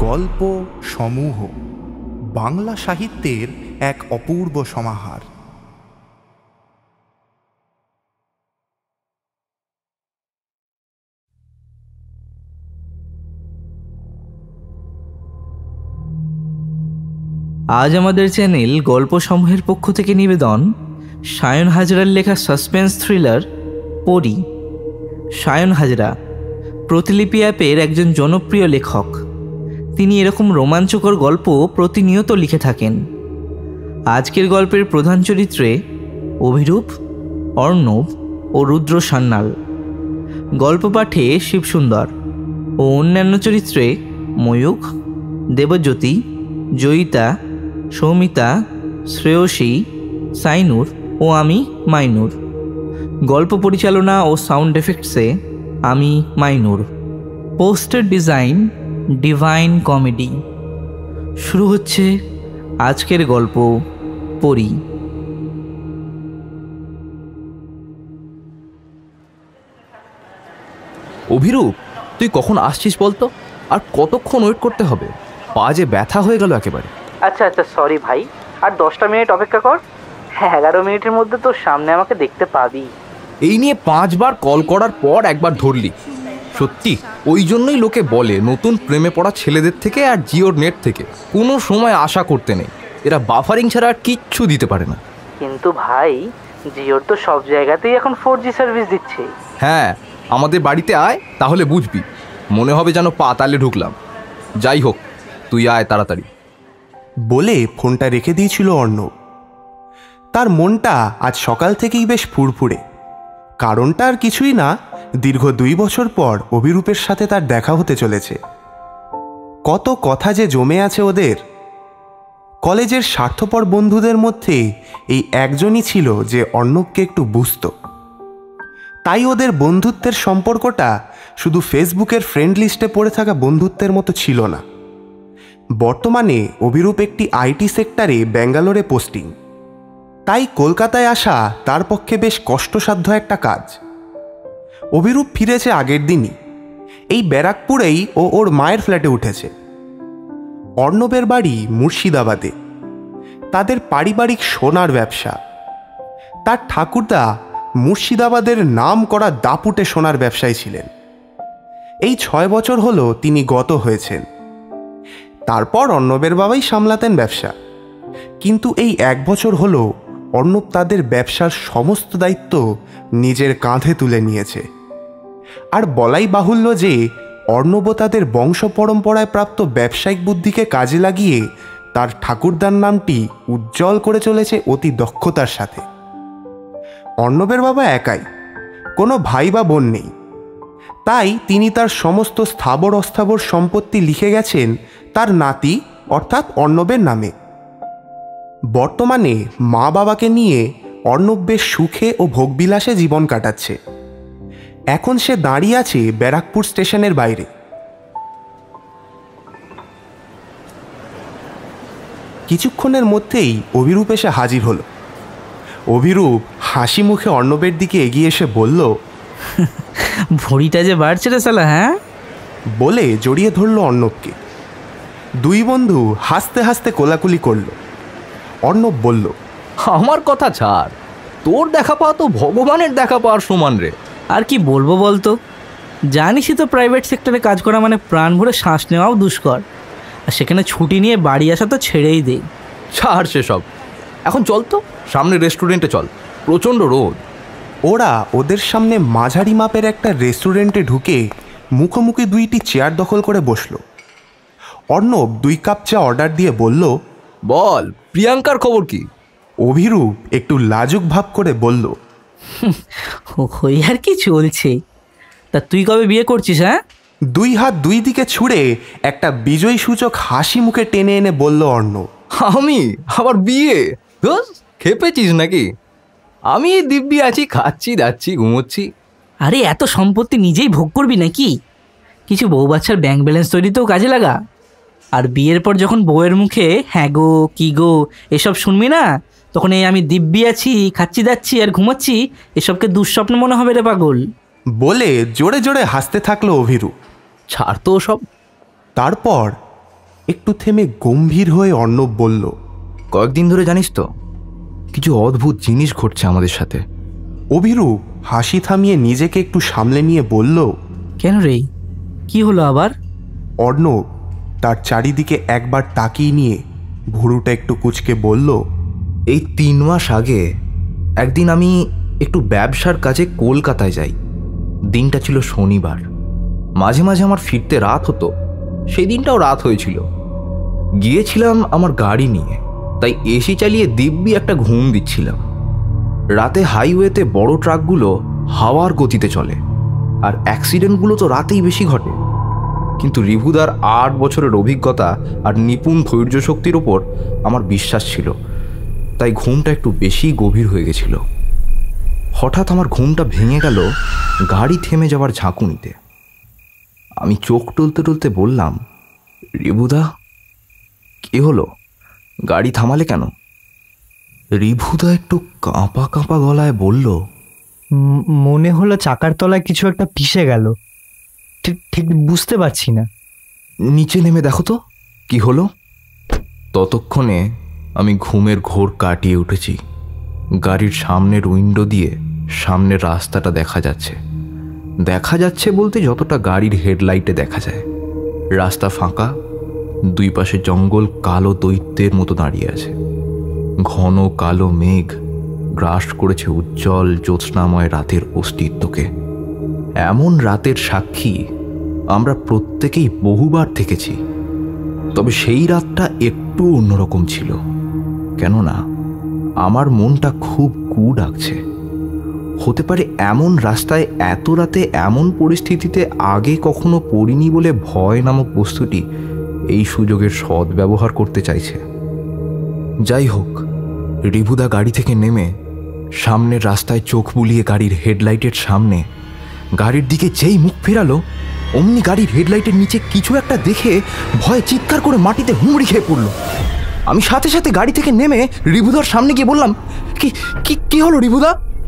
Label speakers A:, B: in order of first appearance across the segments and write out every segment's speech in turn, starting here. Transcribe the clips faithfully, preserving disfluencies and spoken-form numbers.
A: গল্প সমূহ বাংলা সাহিত্যের এক অপূর্ব সমাহার।
B: আজ আমাদের চ্যানেল গল্প সমূহের পক্ষ থেকে নিবেদন সায়ন হাজরার লেখা সাসপেন্স থ্রিলার পরী। সায়ন হাজরা প্রতিলিপি অ্যাপের একজন জনপ্রিয় লেখক। তিনি এরকম রোমাঞ্চকর গল্প প্রতিনিয়ত লিখে থাকেন। আজকের গল্পের প্রধান চরিত্রে অভিরূপ, অর্ণব ও রুদ্র সান্যাল। গল্প পাঠে শিবসুন্দর ও অন্যান্য চরিত্রে ময়ূখ, দেবজ্যোতি, জয়িতা, সৌমিতা, শ্রেয়সী, সাইনুর ও আমি মাইনুর। গল্প পরিচালনা ও সাউন্ড এফেক্টসে আমি Mainur. Poster design Divine Comedy. শুরু হচ্ছে আজকের গল্প পরী।
C: অভিরূপ, তুই কখন আসছিস বলতো? আর কতক্ষণ ওয়েট করতে হবে? পা যে ব্যথা হয়ে গেল একেবারে।
B: আচ্ছা আচ্ছা সরি ভাই, আর দশটা মিনিট অপেক্ষা কর। হ্যাঁ, এগারো মিনিটের মধ্যে তোর সামনে আমাকে দেখতে পাবি।
C: এই নিয়ে পাঁচবার কল করার পর একবার ধরলি। সত্যি, ওই জন্যই লোকে বলে নতুন প্রেমে পড়া ছেলেদের থেকে আর জিওর নেট থেকে কোনো সময় আশা করতে নেই। এরা বাফারিং ছাড়া আর কিচ্ছু দিতে পারে না।
B: কিন্তু ভাই, জিওর তো সব জায়গাতেই এখন ফোর জি সার্ভিস দিচ্ছে।
C: হ্যাঁ, আমাদের বাড়িতে আয়, তাহলে বুঝবি। মনে হবে যেন পাতালে ঢুকলাম। যাই হোক, তুই আয় তাড়াতাড়ি
A: বলে ফোনটা রেখে দিয়েছিল অর্ণব। তার মনটা আজ সকাল থেকেই বেশ ফুরফুরে। কারণটা আর কিছুই না, দীর্ঘ দুই বছর পর অভিরূপের সাথে তার দেখা হতে চলেছে। কত কথা যে জমে আছে ওদের। কলেজের স্বার্থপর বন্ধুদের মধ্যে এই একজনই ছিল যে অর্ণবকে একটু বুঝত। তাই ওদের বন্ধুত্বের সম্পর্কটা শুধু ফেসবুকের ফ্রেন্ড লিস্টে পড়ে থাকা বন্ধুত্বের মতো ছিল না। বর্তমানে অভিরূপ একটি আইটি সেক্টরে ব্যাঙ্গালোরে পোস্টিং। তাই কলকাতায় আসা তার পক্ষে বেশ কষ্টসাধ্য একটা কাজ। অভিরূপ ফিরেছে আগের দিনই। এই ব্যারাকপুরেই ও ওর মায়ের ফ্ল্যাটে উঠেছে। অর্ণবের বাড়ি মুর্শিদাবাদে। তাদের পারিবারিক সোনার ব্যবসা। তার ঠাকুরদা মুর্শিদাবাদের নাম করা দাপুটে সোনার ব্যবসায়ী ছিলেন। এই ছয় বছর হলো তিনি গত হয়েছেন। তারপর অর্ণবের বাবাই সামলাতেন ব্যবসা। কিন্তু এই এক বছর হলো অর্ণব তাদের ব্যবসার সমস্ত দায়িত্ব নিজের কাঁধে তুলে নিয়েছে। আর বলাই বাহুল্য যে অর্ণব তাদের বংশ পরম্পরায় প্রাপ্ত ব্যবসায়িক বুদ্ধিকে কাজে লাগিয়ে তার ঠাকুরদার নামটি উজ্জ্বল করে চলেছে অতি দক্ষতার সাথে। অর্ণবের বাবা একাই, কোনো ভাই বা বোন নেই। তাই তিনি তার সমস্ত স্থাবর অস্থাবর সম্পত্তি লিখে গেছেন তার নাতি অর্থাৎ অর্ণবের নামে। বর্তমানে মা বাবাকে নিয়ে অর্ণব বেশ সুখে ও ভোগবিলাসে জীবন কাটাচ্ছে। এখন সে দাঁড়িয়ে আছে ব্যারাকপুর স্টেশনের বাইরে। কিছুক্ষণের মধ্যেই অভিরূপ এসে হাজির হলো। অভিরূপ হাসি মুখে অর্ণবের দিকে এগিয়ে এসে বলল,
B: ভড়িটা যে বাড়ছে রে শালা। হ্যাঁ
A: বলে জড়িয়ে ধরল অর্ণবকে। দুই বন্ধু হাসতে হাসতে কোলাকুলি করল। অর্ণব বলল,
C: আমার কথা ছাড়, তোর দেখা পাওয়া তো ভগবানের দেখা পাওয়ার সমান রে।
B: আর কি বলবো বলতো, জানিসই তো প্রাইভেট সেক্টরে কাজ করা মানে প্রাণ ভরে শ্বাস নেওয়াও দুষ্কর। আর সেখানে ছুটি নিয়ে বাড়ি আসা তো ছেড়েই দেই।
C: ছাড় সেসব, এখন চল তো সামনে রেস্টুরেন্টে চল, প্রচণ্ড রোদ।
A: ওরা ওদের সামনে মাঝারি মাপের একটা রেস্টুরেন্টে ঢুকে মুখোমুখি দুইটি চেয়ার দখল করে বসল। অর্ণব দুই কাপ চা অর্ডার দিয়ে বলল,
C: বল প্রিয়াঙ্কার খবর কি?
A: অভিরূপ একটু লাজুক ভাব করে বলল,
B: ওই আর কি চলছে। তা তুই কবে বিয়ে করছিস? হ্যাঁ,
A: দুই হাত দুই দিকে ছুঁড়ে একটা বিজয়ী সূচক হাসি মুখে টেনে এনে বলল অর্ণব।
C: আমি আবার বিয়ে? খেপেছিস নাকি? আমি দিব্যি আছি, খাচ্ছি দাচ্ছি ঘুমোচ্ছি।
B: আরে এত সম্পত্তি নিজেই ভোগ করবি নাকি? কিছু বউ বাচ্চার ব্যাংক ব্যালেন্স তৈরিতেও কাজে লাগা। আর বিয়ের পর যখন বউয়ের মুখে হ্যাঁ গো কি গো এসব শুনবি না, তখন এই আমি দিব্যি আছি, খাচ্ছি দাচ্ছি আর ঘুমাচ্ছি এসবকে দুঃস্বপ্ন মনে হবে রে পাগল।
A: বলে জোরে জোরে হাসতে থাকলো অভিরূপ।
C: ছাড় তো সব।
A: তারপর একটু থেমে গম্ভীর হয়ে অর্ণব বলল,
C: কয়েকদিন ধরে জানিস তো কিছু অদ্ভুত জিনিস ঘটছে আমাদের সাথে।
A: অভিরূপ হাসি থামিয়ে নিজেকে একটু সামলে নিয়ে বলল,
B: কেন রে, কি হলো আবার?
A: অর্ণব তার চারিদিকে একবার তাকিয়ে নিয়ে ভুরুটা একটু কুঁচকে বলল,
C: এই তিন মাস আগে একদিন আমি একটু ব্যবসার কাজে কলকাতায় যাই। দিনটা ছিল শনিবার। মাঝে মাঝে আমার ফিরতে রাত হতো, সেই দিনটাও রাত হয়েছিল। গিয়েছিলাম আমার গাড়ি নিয়ে, তাই এসি চালিয়ে দিব্যি একটা ঘুম দিচ্ছিলাম। রাতে হাইওয়েতে বড় ট্রাকগুলো হাওয়ার গতিতে চলে, আর অ্যাক্সিডেন্টগুলো তো রাতেই বেশি ঘটে। কিন্তু রিভুদার আট বছরের অভিজ্ঞতা আর নিপুণ ধৈর্য শক্তির ওপর আমার বিশ্বাস ছিল, তাই ঘুমটা একটু বেশি গভীর হয়ে গেছিল। হঠাৎ আমার ঘুমটা ভেঙে গেল গাড়ি থেমে যাওয়ার ঝাঁকুনিতে। আমি চোখ টলতে টলতে বললাম, রিভুদা, কি হলো? গাড়ি থামালে কেন? রিভুদা একটু কাঁপা কাঁপা গলায় বলল,
D: মনে হলো চাকার তলায় কিছু একটা পিষে গেল, ঠিক ঠিক বুঝতে পারছি না।
C: নিচে নেমে দেখো তো কি হলো। ততক্ষণে আমি ঘুমের ঘোর কাটিয়ে উঠেছি। গাড়ির সামনের উইন্ডো দিয়ে সামনের রাস্তাটা দেখা যাচ্ছে। দেখা যাচ্ছে বলতে যতটা গাড়ির হেডলাইটে দেখা যায়। রাস্তা ফাঁকা, দুই পাশে জঙ্গল কালো দৈত্যের মতো দাঁড়িয়ে আছে। ঘন কালো মেঘ গ্রাস করেছে উজ্জ্বল জ্যোৎস্নাময় রাতের অস্তিত্বকে। এমন রাতের সাক্ষী আমরা প্রত্যেকেই বহুবার থেকেছি, তবে সেই রাতটা একটু অন্যরকম ছিল। কেননা আমার মনটা খুব কু ডাকছে। হতে পারে এমন রাস্তায় এত রাতে এমন পরিস্থিতিতে আগে কখনো পড়িনি বলে ভয় নামক বস্তুটি এই সুযোগের সদ্ব্যবহার করতে চাইছে। যাই হোক, রিভুদা গাড়ি থেকে নেমে সামনের রাস্তায় চোখ বুলিয়ে গাড়ির হেডলাইটের সামনে গাড়ির দিকে যেই মুখ ফেরালো, অমনি গাড়ির হেডলাইটের নিচে কিছু একটা দেখে ভয়ে চিৎকার করে মাটিতে হুমড়ি খেয়ে পড়ল। আমি সাথে সাথে গাড়ি থেকে নেমে রিভুদার সামনে গিয়ে বললাম, কি কি কি হলো রিভুদা?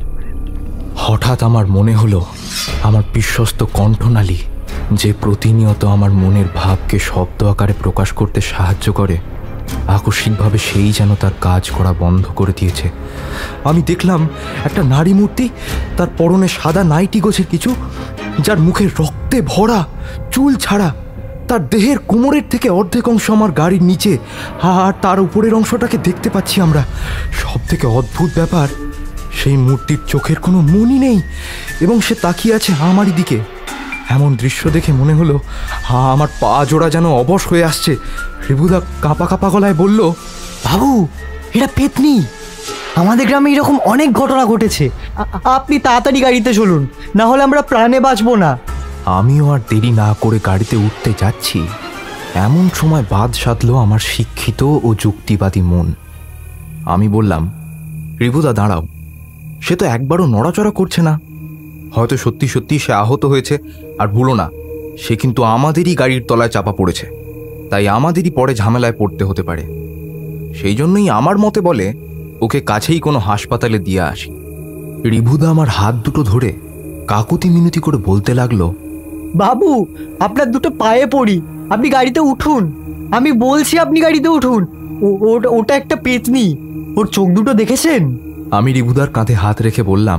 C: হঠাৎ আমার মনে হলো আমার বিশ্বস্ত কণ্ঠনালী, যে প্রতিনিয়ত আমার মনের ভাবকে শব্দ আকারে প্রকাশ করতে সাহায্য করে, আকস্মিকভাবে সেই যেন তার কাজ করা বন্ধ করে দিয়েছে। আমি দেখলাম একটা নারী মূর্তি, তার পরনে সাদা নাইটি গোছের কিছু, যার মুখে রক্তে ভরা, চুল ছাড়া। তার দেহের কোমরের থেকে অর্ধেক অংশ আমার গাড়ির নিচে, আর তার উপরের অংশটাকে দেখতে পাচ্ছি আমরা। সব থেকে অদ্ভুত ব্যাপার, সেই মূর্তির চোখের কোনো মনি নেই এবং সে তাকিয়ে আছে আমারই দিকে। এমন দৃশ্য দেখে মনে হলো হা আমার পা জোড়া যেন অবশ হয়ে আসছে। রিভুদা কাঁপা কাঁপা গলায় বলল,
D: বাবু, এটা পেতনি। আমাদের গ্রামে এরকম অনেক ঘটনা ঘটেছে। আপনি তাড়াতাড়ি গাড়িতে চলুন, না হলে আমরা প্রাণে বাঁচবো না।
C: আমিও আর দেরি না করে গাড়িতে উঠতে যাচ্ছি, এমন সময় বাদ সাধল আমার শিক্ষিত ও যুক্তিবাদী মন। আমি বললাম, রিভুদা দাঁড়াও, সে তো একবারও নড়াচড়া করছে না। হয়তো সত্যি সত্যি সে আহত হয়েছে। আর ভুলো না, সে কিন্তু আমাদেরই গাড়ির তলায় চাপা পড়েছে, তাই আমাদেরই পরে ঝামেলায় পড়তে হতে পারে। সেই জন্যই আমার মতে বলে ওকে কাছেই কোনো হাসপাতালে দিয়ে আসি। রিভুদা আমার হাত দুটো ধরে কাকুতি মিনতি করে বলতে লাগলো,
D: বাবু, আপনার দুটো পায়ে পড়ি, আপনি গাড়িতে উঠুন। আমি বলছি আপনি গাড়িতে উঠুন। ওটা একটা পেতনি, ওর চোখ দুটো দেখেছেন?
C: আমি রিভুদার কাঁধে হাত রেখে বললাম,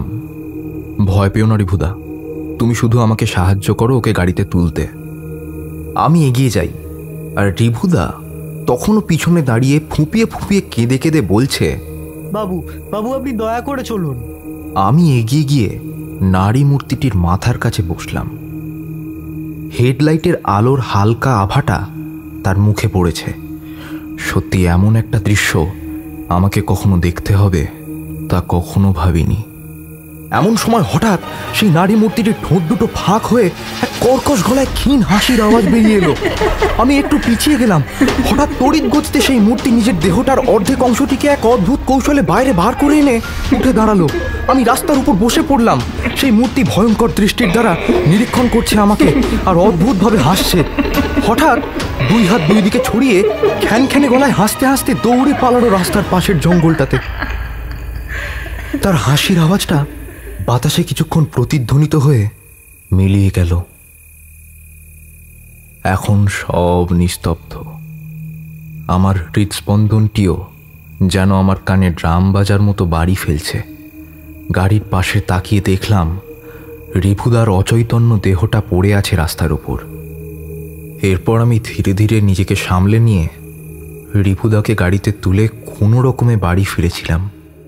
C: ভয় পেও না রিভুদা, তুমি শুধু আমাকে সাহায্য করো ওকে গাড়িতে তুলতে। আমি এগিয়ে যাই, আর রিভুদা তখনও পিছনে দাঁড়িয়ে ফুঁপিয়ে ফুঁপিয়ে কেঁদে কেঁদে বলছে,
D: বাবু বাবু আপনি দয়া করে চলুন।
C: আমি এগিয়ে গিয়ে নারী মূর্তিটির মাথার কাছে বসলাম। হেডলাইটের আলোর হালকা আভাটা তার মুখে পড়েছে। সত্যি এমন একটা দৃশ্য আমাকে কখনো দেখতে হবে তা কখনো ভাবিনি। এমন সময় হঠাৎ সেই নারী মূর্তিটির ঠোঁট দুটো ফাঁক হয়ে এক কর্কশ গলায় ক্ষীণ হাসির আওয়াজ বেরিয়ে এলো। আমি একটু পিছিয়ে গেলাম। হঠাৎ তড়িৎ গতিতে সেই মূর্তি নিজের দেহটার অর্ধেক অংশটিকে এক অদ্ভুত কৌশলে বাইরে বার করে এনে উঠে দাঁড়ালো। আমি রাস্তার উপর বসে পড়লাম। সেই মূর্তি ভয়ঙ্কর দৃষ্টির দ্বারা নিরীক্ষণ করছে আমাকে আর অদ্ভুতভাবে হাসছে। হঠাৎ দুই হাত দুই দিকে ছড়িয়ে খ্যানখ্যানে গলায় হাসতে হাসতে দৌড়ে পালালো রাস্তার পাশের জঙ্গলটাতে। তার হাসির আওয়াজটা বাতাসে কিছুক্ষণ প্রতিধ্বনিত হয়ে মিলিয়ে গেল। এখন সব নিস্তব্ধ। আমার হৃদস্পন্দনটিও যেন আমার কানে ড্রাম বাজার মতো বাড়ি ফেলছে। গাড়ির পাশে তাকিয়ে দেখলাম রিপুদার অচৈতন্য দেহটা পড়ে আছে রাস্তার উপর। এরপর আমি ধীরে ধীরে নিজেকে সামলে নিয়ে রিপুদাকে গাড়িতে তুলে কোনো রকমে বাড়ি ফিরেছিলাম।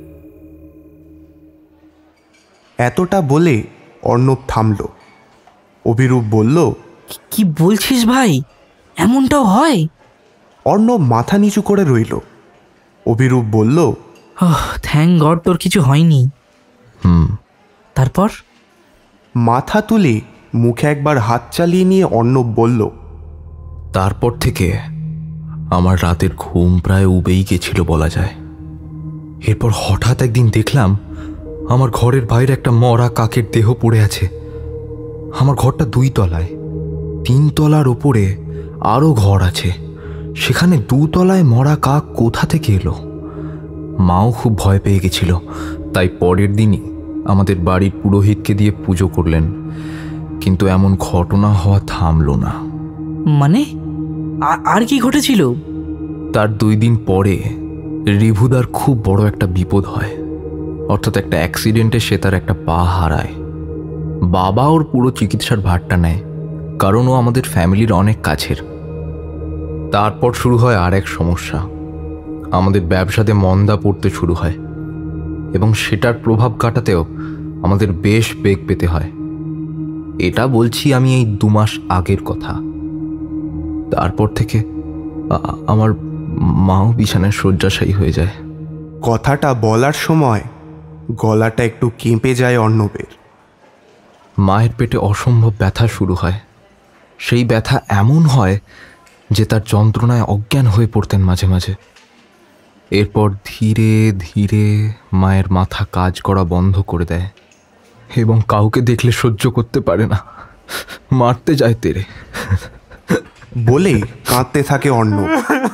A: এতটা বলে অর্ণব থামল। অভিরূপ বলল,
B: কি বলছিস ভাই, এমনটাও হয়?
A: অর্ণব মাথা নিচু করে রইল। অভিরূপ বলল,
B: ওহ থ্যাঙ্ক গড তোর কিছু হয়নি।
C: হুম।
B: তারপর?
A: মাথা তুলে মুখে একবার হাত চালিয়ে নিয়ে অর্ণব বলল,
C: তারপর থেকে আমার রাতের ঘুম প্রায় উবেই গেছিল বলা যায়। এরপর হঠাৎ একদিন দেখলাম আমার ঘরের বাইরে একটা মরা কাকের দেহ পড়ে আছে। আমার ঘরটা দুই তলায়, তিন তলার ওপরে আরও ঘর আছে, সেখানে দুতলায় মরা কাক কোথা থেকে এলো? মাও খুব ভয় পেয়ে গেছিল, তাই পরের দিনই আমাদের বাড়ির পুরোহিতকে দিয়ে পুজো করলেন। কিন্তু এমন ঘটনা হওয়া থামল না।
B: মানে আর কি ঘটেছিল?
C: তার দুই দিন পরে রিভুদার খুব বড় একটা বিপদ হয়, অর্থাৎ একটা অ্যাক্সিডেন্টে সে তার একটা পা হারায়। বাবা ওর পুরো চিকিৎসার ভারটা নেয়, কারণ ও আমাদের ফ্যামিলির অনেক কাছের। তারপর শুরু হয় আর এক সমস্যা। আমাদের ব্যবসাতে মন্দা পড়তে শুরু হয় এবং সেটার প্রভাব কাটাতেও আমাদের বেশ বেগ পেতে হয়। এটা বলছি আমি এই দু মাস আগের কথা। তারপর থেকে আমার মাও বিছানায় শয্যাশায়ী হয়ে যায়।
A: কথাটা বলার সময় গলাটা একটু কেঁপে যায় অর্ণবের।
C: মায়ের পেটে অসম্ভব ব্যথা শুরু হয়। সেই ব্যথা এমন হয় যে তার যন্ত্রণায় অজ্ঞান হয়ে পড়তেন মাঝে মাঝে। এরপর ধীরে ধীরে মায়ের মাথা কাজ করা বন্ধ করে দেয় এবং কাউকে দেখলে সহ্য করতে পারে না, মারতে যায় তেরে
A: বলে কাঁদতে থাকে অর্ণব।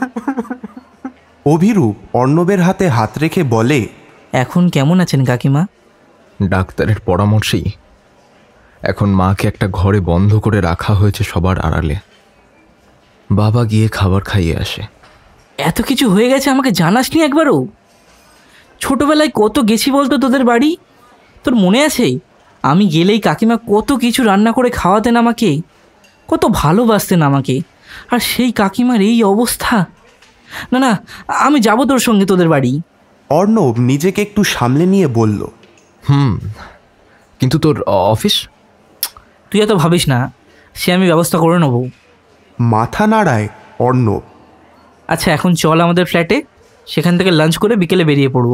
A: অভিরূপ অর্ণবের হাতে হাত রেখে বলে,
B: এখন কেমন আছেন কাকিমা?
C: ডাক্তারের পরামর্শেই এখন মাকে একটা ঘরে বন্ধ করে রাখা হয়েছে সবার আড়ালে। বাবা গিয়ে খাবার খাইয়ে আসে।
B: এত কিছু হয়ে গেছে, আমাকে জানাসনি একবারও? ছোটবেলায় কত গেছি বলতো তোদের বাড়ি, তোর মনে আছে? আমি গেলেই কাকিমা কত কিছু রান্না করে খাওয়াতেন আমাকে, কত ভালোবাসতেন আমাকে। আর সেই কাকিমার এই অবস্থা। না না, আমি যাব তোর সঙ্গে তোদের বাড়ি।
A: অর্ণব নিজেকে একটু সামলে নিয়ে বলল,
C: হুম, কিন্তু তোর অফিস?
B: তুই এত ভাবিস না, সে আমি ব্যবস্থা করে নেব।
A: মাথা নাড়ায় অর্ণব।
B: আচ্ছা এখন চল আমাদের ফ্ল্যাটে, সেখান থেকে লাঞ্চ করে বিকেলে বেরিয়ে পড়ব।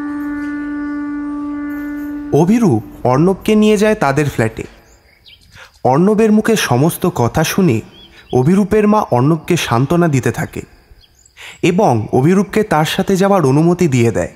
A: অভিরূপ অর্ণবকে নিয়ে যায় তাদের ফ্ল্যাটে। অর্ণবের মুখে সমস্ত কথা শুনে অভিরূপের মা অর্ণবকে সান্ত্বনা দিতে থাকে এবং অভিরূপকে তার সাথে যাওয়ার অনুমতি দিয়ে দেয়।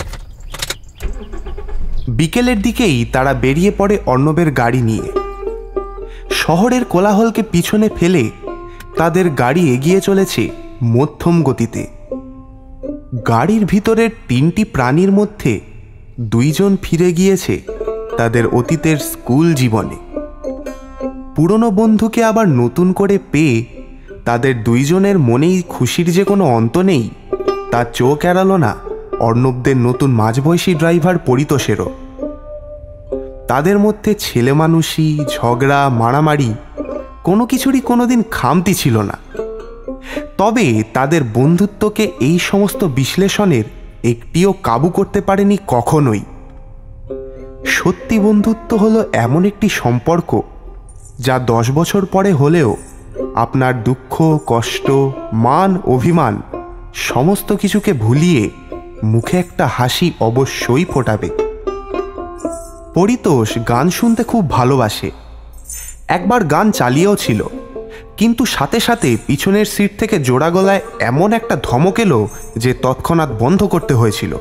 A: বিকেলের দিকেই তারা বেরিয়ে পড়ে অর্ণবের গাড়ি নিয়ে। শহরের কোলাহলকে পিছনে ফেলে তাদের গাড়ি এগিয়ে চলেছে মধ্যম গতিতে। গাড়ির ভিতরের তিনটি প্রাণীর মধ্যে দুইজন ফিরে গিয়েছে তাদের অতীতের স্কুল জীবনে। পুরনো বন্ধুকে আবার নতুন করে পেয়ে তাদের দুইজনের মনেই খুশির যে কোনো অন্ত নেই, তা চোখ এড়ালো না অর্ণবদের নতুন মাঝবয়সী ড্রাইভার পরিতোষেরও। তাদের মধ্যে ছেলে মানুষই, ঝগড়া, মারামারি কোনো কিছুরই কোনোদিন খামতি ছিল না। তবে তাদের বন্ধুত্বকে এই সমস্ত বিশ্লেষণের একটিও কাবু করতে পারেনি কখনোই। সত্যি বন্ধুত্ব হলো এমন একটি সম্পর্ক যা দশ বছর পরে হলেও আপনার দুঃখ, কষ্ট, মান, অভিমান সমস্ত কিছুকে ভুলিয়ে মুখে একটা হাসি অবশ্যই ফোটাবে। পরিতোষ গান শুনতে খুব ভালোবাসে। একবার গান চালিয়েও ছিল, কিন্তু সাথে সাথে পিছনের সিট থেকে জোড়া গলায় এমন একটা ধমক এলো যে তৎক্ষণাৎ বন্ধ করতে হয়েছিল।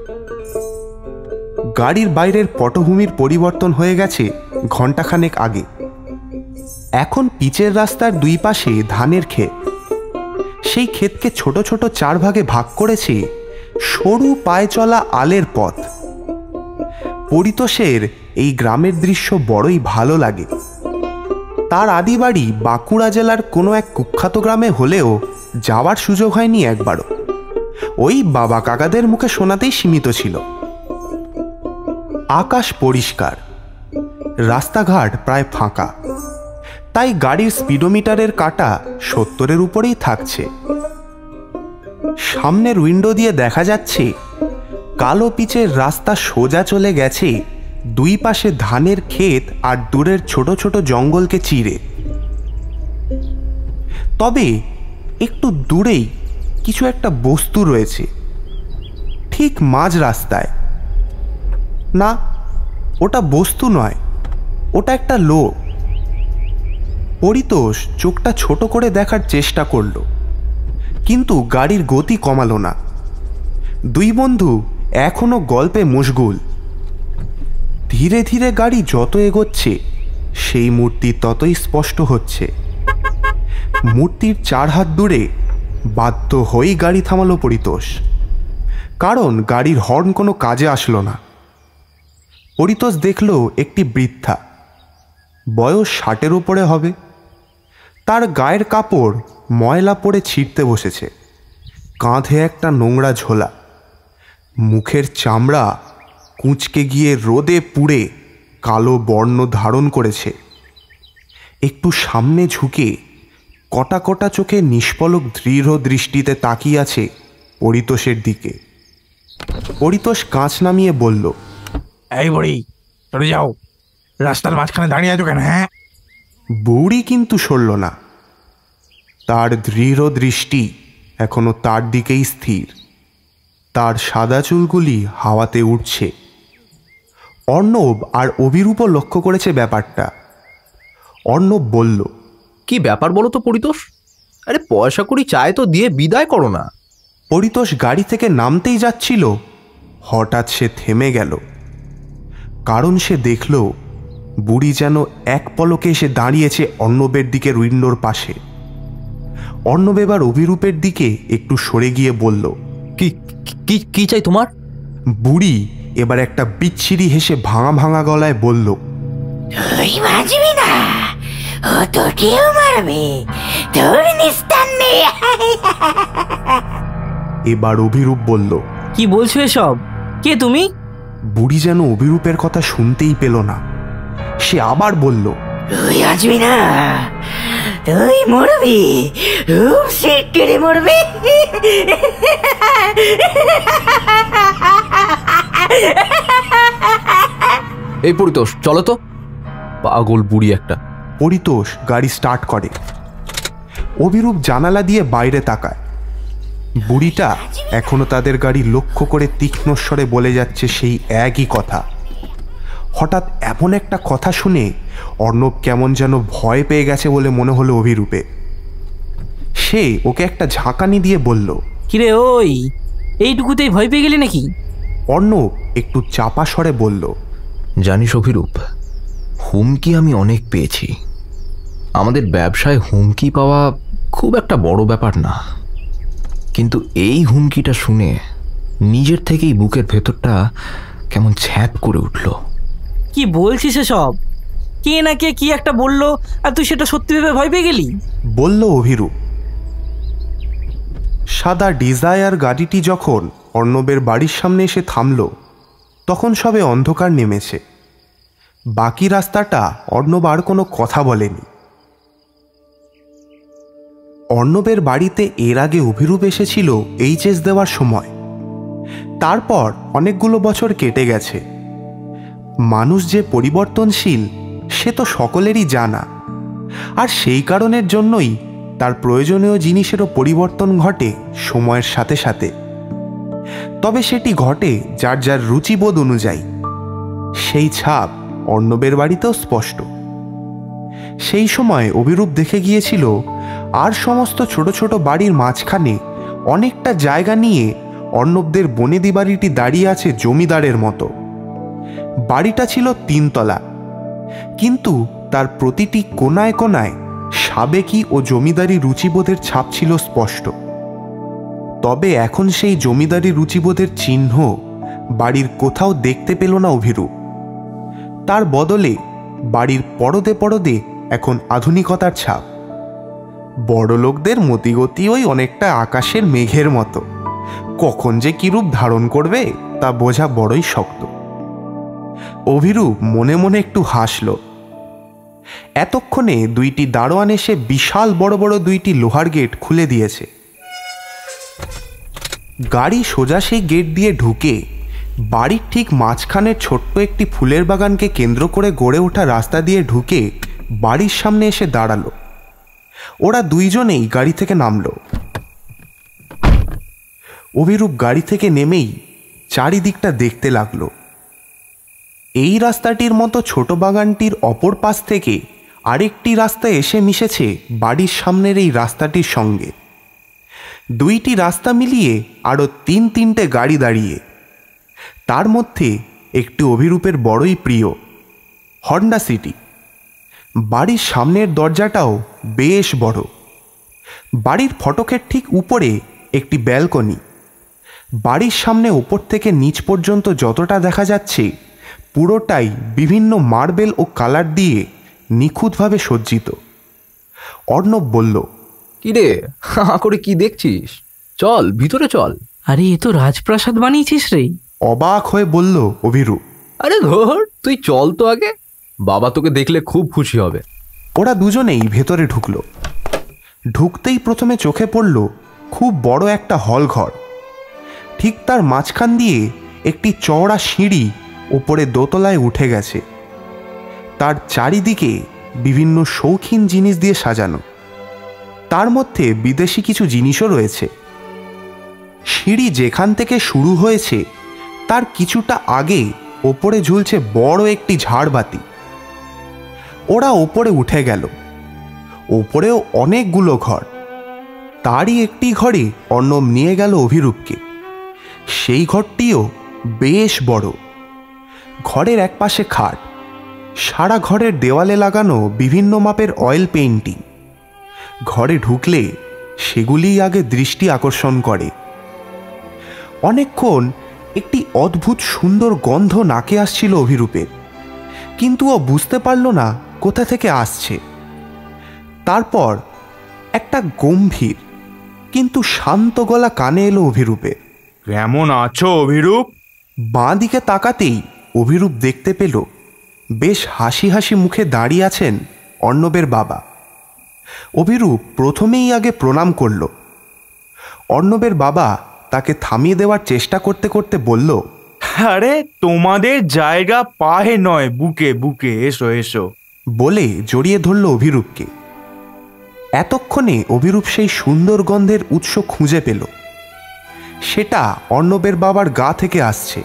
A: গাড়ির বাইরের পটভূমির পরিবর্তন হয়ে গেছে ঘণ্টাখানেক আগে। এখন পিচের রাস্তার দুই পাশে ধানের ক্ষেত। সেই ক্ষেতকে ছোট ছোট চার ভাগে ভাগ করেছে সরু পায়ে চলা আলের পথ। পরিতোষের এই গ্রামের দৃশ্য বড়ই ভালো লাগে। তার আদি বাড়ি বাঁকুড়া জেলার কোনো এক কুখ্যাত গ্রামে হলেও যাওয়ার সুযোগ হয়নি একবারও। ওই বাবা কাকাদের মুখে শোনাতেই সীমিত ছিল। আকাশ পরিষ্কার, রাস্তাঘাট প্রায় ফাঁকা, তাই গাড়ির স্পিডোমিটারের কাঁটা সত্তরের উপরেই থাকছে। সামনের উইন্ডো দিয়ে দেখা যাচ্ছে কালো পিচের রাস্তা সোজা চলে গেছে দুই পাশে ধানের ক্ষেত আর দূরের ছোট ছোট জঙ্গলকে চিরে। তবে একটু দূরেই কিছু একটা বস্তু রয়েছে, ঠিক মাঝ রাস্তায়। না, ওটা বস্তু নয়, ওটা একটা লোক। পরিতোষ চোখটা ছোট করে দেখার চেষ্টা করল, কিন্তু গাড়ির গতি কমালো না। দুই বন্ধু এখনো গল্পে মশগুল। ধীরে ধীরে গাড়ি যত এগোচ্ছে সেই মূর্তি ততই স্পষ্ট হচ্ছে। মূর্তির চার হাত দূরে বাধ্য হয়েই গাড়ি থামালো পরিতোষ, কারণ গাড়ির হর্ন কোনো কাজে আসলো না। পরিতোষ দেখল একটি বৃদ্ধা, বয়স ষাটের উপরে হবে। তার গায়ের কাপড় ময়লা পড়ে ছিঁড়তে বসেছে, কাঁধে একটা নোংরা ঝোলা, মুখের চামড়া কুঁচকে গিয়ে রোদে পুড়ে কালো বর্ণ ধারণ করেছে। একটু সামনে ঝুঁকে কটা কটা চোখে নিষ্পলক দৃঢ় দৃষ্টিতে তাকিয়ে আছে পরিতোষের দিকে। পরিতোষ কাঁচ নামিয়ে বলল,
E: এই বুড়ি, চলে যাও, রাস্তার মাঝখানে দাঁড়িয়ে আছো কেন? হ্যাঁ।
A: বুড়ি কিন্তু সরল না, তার দৃঢ় দৃষ্টি এখনো তার দিকেই স্থির। তার সাদা চুলগুলি হাওয়াতে উঠছে। অর্ণব আর অভিরূপও লক্ষ্য করেছে ব্যাপারটা। অর্ণব বলল,
C: কি ব্যাপার বলো তো পরিতোষ? আরে পয়সা কুড়ি চায় তো দিয়ে বিদায় করো না।
A: পরিতোষ গাড়ি থেকে নামতেই যাচ্ছিল, হঠাৎ সে থেমে গেল। কারণ সে দেখল বুড়ি যেন এক পলকে এসে দাঁড়িয়েছে অর্ণবের দিকে উইন্ডোর পাশে। অর্ণব এবার অভিরূপের দিকে একটু সরে গিয়ে বলল,
C: কি কি কি চাই তোমার?
A: বুড়ি এবার একটা বিচ্ছিরি হেসে ভাঙা ভাঙা গলায় বলল,
F: তুই বাঁচবি না, ও তোকেও মারবে, তোর নিস্তার নেই।
A: এবার অভিরূপ বলল,
B: কি বলছো এসব? কে তুমি?
A: বুড়ি যেন অভিরূপের কথা শুনতেই পেল না। সে আবার বলল,
F: তুই বাঁচবি না, তুই মরবি, রূপ সেটেরে মরবি।
C: এই পরিতোষ, চলো তো। পাগল বুড়ি একটা।
A: পরিতোষ গাড়ি স্টার্ট করে। অভিরূপ জানালা দিয়ে বাইরে তাকায়। বুড়িটা এখনো তাদের গাড়ি লক্ষ্য করে তীক্ষ্ণ স্বরে বলে যাচ্ছে সেই একই কথা। হঠাৎ এমন একটা কথা শুনে অর্ণব কেমন যেন ভয় পেয়ে গেছে বলে মনে হলো অভিরূপে। সে ওকে একটা ঝাঁকানি দিয়ে বলল,
B: কিরে ওই, এইটুকুতেই ভয় পেয়ে গেলি নাকি?
A: অর্ণব একটু চাপা স্বরে বলল,
C: জানিস অভিরূপ, হুমকি আমি অনেক পেয়েছি। আমাদের ব্যবসায় হুমকি পাওয়া খুব একটা বড় ব্যাপার না, কিন্তু এই হুমকিটা শুনে নিজের থেকেই বুকের ভেতরটা কেমন ছ্যাঁপ করে উঠল।
B: কি বলছিস এসব? কে না কে কি একটা বললো আর তুই সেটা সত্যি ভেবে ভয় পেয়ে গেলি?
A: বলল অভিরূপ। সাদা ডিজায়ার গাড়িটি যখন অর্ণবের বাড়ির সামনে এসে থামল, তখন সবে অন্ধকার নেমেছে। বাকি রাস্তাটা অর্ণব আর কোনো কথা বলেনি। অর্ণবের বাড়িতে এর আগে অভিরূপ এসেছিল এইচএস দেওয়ার সময়। তারপর অনেকগুলো বছর কেটে গেছে। মানুষ যে পরিবর্তনশীল সে তো সকলেরই জানা, আর সেই কারণের জন্যই তার প্রয়োজনীয় জিনিসেরও পরিবর্তন ঘটে সময়ের সাথে সাথে। তবে সেটি ঘটে যার যার রুচিবোধ অনুযায়ী। সেই ছাপ অর্ণবের বাড়িতেও স্পষ্ট। সেই সময় অভিরূপ দেখে গিয়েছিল আর সমস্ত ছোট ছোট বাড়ির মাঝখানে অনেকটা জায়গা নিয়ে অর্ণবদের বনেদি বাড়িটি দাঁড়িয়ে আছে জমিদারের মতো। বাড়িটা ছিল তিনতলা, কিন্তু তার প্রতিটি কোনায় কোনায় সাবেকি ও জমিদারি রুচিবোধের ছাপ ছিল স্পষ্ট। তবে এখন সেই জমিদারি রুচিবোধের চিহ্ন বাড়ির কোথাও দেখতে পেল না অভিরূপ। তার বদলে বাড়ির পরদে পরদে এখন আধুনিকতার ছাপ। বড় লোকদের মতিগতি ওই অনেকটা আকাশের মেঘের মতো, কখন যে কি রূপ ধারণ করবে তা বোঝা বড়ই শক্ত। অভিরূপ মনে মনে একটু হাসল। এতক্ষণে দুইটি দারোয়ান এসে বিশাল বড় বড় দুইটি লোহার গেট খুলে দিয়েছে। গাড়ি সোজা সেই গেট দিয়ে ঢুকে বাড়ির ঠিক মাঝখানের ছোট্ট একটি ফুলের বাগানকে কেন্দ্র করে গড়ে ওঠা রাস্তা দিয়ে ঢুকে বাড়ির সামনে এসে দাঁড়ালো। ওরা দুইজনেই গাড়ি থেকে নামলো। অভিরূপ গাড়ি থেকে নেমেই চারিদিকটা দেখতে লাগলো। এই রাস্তাটির মতো ছোট বাগানটির অপর পাশ থেকে আরেকটি রাস্তা এসে মিশেছে বাড়ির সামনের এই রাস্তাটির সঙ্গে। দুইটি রাস্তা মিলিয়ে আরও তিন তিনটে গাড়ি দাঁড়িয়ে, তার মধ্যে একটি অভিরূপের বড়ই প্রিয়, হন্ডা সিটি। বাড়ির সামনের দরজাটাও বেশ বড়। বাড়ির ফটকের ঠিক উপরে একটি ব্যালকনি। বাড়ির সামনে ওপর থেকে নিচ পর্যন্ত যতটা দেখা যাচ্ছে পুরোটাই বিভিন্ন মার্বেল ও কালার দিয়ে নিখুঁতভাবে সজ্জিত। অর্ণব বলল,
C: কিরে হাঁ করে কি দেখছিস? চল ভিতরে চল।
B: আরে এ তো রাজপ্রাসাদ বানিয়েছিস রে।
A: অবাক হয়ে বলল অভিরূপ।
C: আরে ধর, তুই চল তো আগে, বাবা তোকে দেখলে খুব খুশি হবে।
A: ওরা দুজনেই ভেতরে ঢুকলো। ঢুকতেই প্রথমে চোখে পড়ল খুব বড় একটা হল ঘর। ঠিক তার মাঝখান দিয়ে একটি চওড়া সিঁড়ি ওপরে দোতলায় উঠে গেছে। তার চারিদিকে বিভিন্ন শৌখিন জিনিস দিয়ে সাজানো, তার মধ্যে বিদেশি কিছু জিনিসও রয়েছে। সিঁড়ি যেখান থেকে শুরু হয়েছে তার কিছুটা আগে ওপরে ঝুলছে বড় একটি ঝাড়বাতি। ওরা ওপরে উঠে গেল। ওপরেও অনেকগুলো ঘর। তারই একটি ঘরে অর্ণব নিয়ে গেল অভিরূপকে। সেই ঘরটিও বেশ বড়। ঘরের একপাশে খাট, সারা ঘরের দেওয়ালে লাগানো বিভিন্ন মাপের অয়েল পেইন্টিং। ঘরে ঢুকলে সেগুলিই আগে দৃষ্টি আকর্ষণ করে। অনেকক্ষণ একটি অদ্ভুত সুন্দর গন্ধ নাকে আসছিল অভিরূপের, কিন্তু ও বুঝতে পারল না কোথা থেকে আসছে। তারপর একটা গম্ভীর কিন্তু শান্ত গলা কানে এলো অভিরূপের।
E: কেমন আছো অভিরূপ?
A: বাঁ দিকে তাকাতেই অভিরূপ দেখতে পেল বেশ হাসি হাসি মুখে দাঁড়িয়ে আছেন অর্ণবের বাবা। অভিরূপ প্রথমেই আগে প্রণাম করল। অর্ণবের বাবা তাকে থামিয়ে দেওয়ার চেষ্টা করতে করতে বলল,
E: আরে তোমাদের জায়গা পায়ে নয়, বুকে বুকে, এসো এসো।
A: বলে জড়িয়ে ধরল অভিরূপকে। এতক্ষণে অভিরূপ সেই সুন্দর গন্ধের উৎস খুঁজে পেল। সেটা অর্ণবের বাবার গা থেকে আসছে।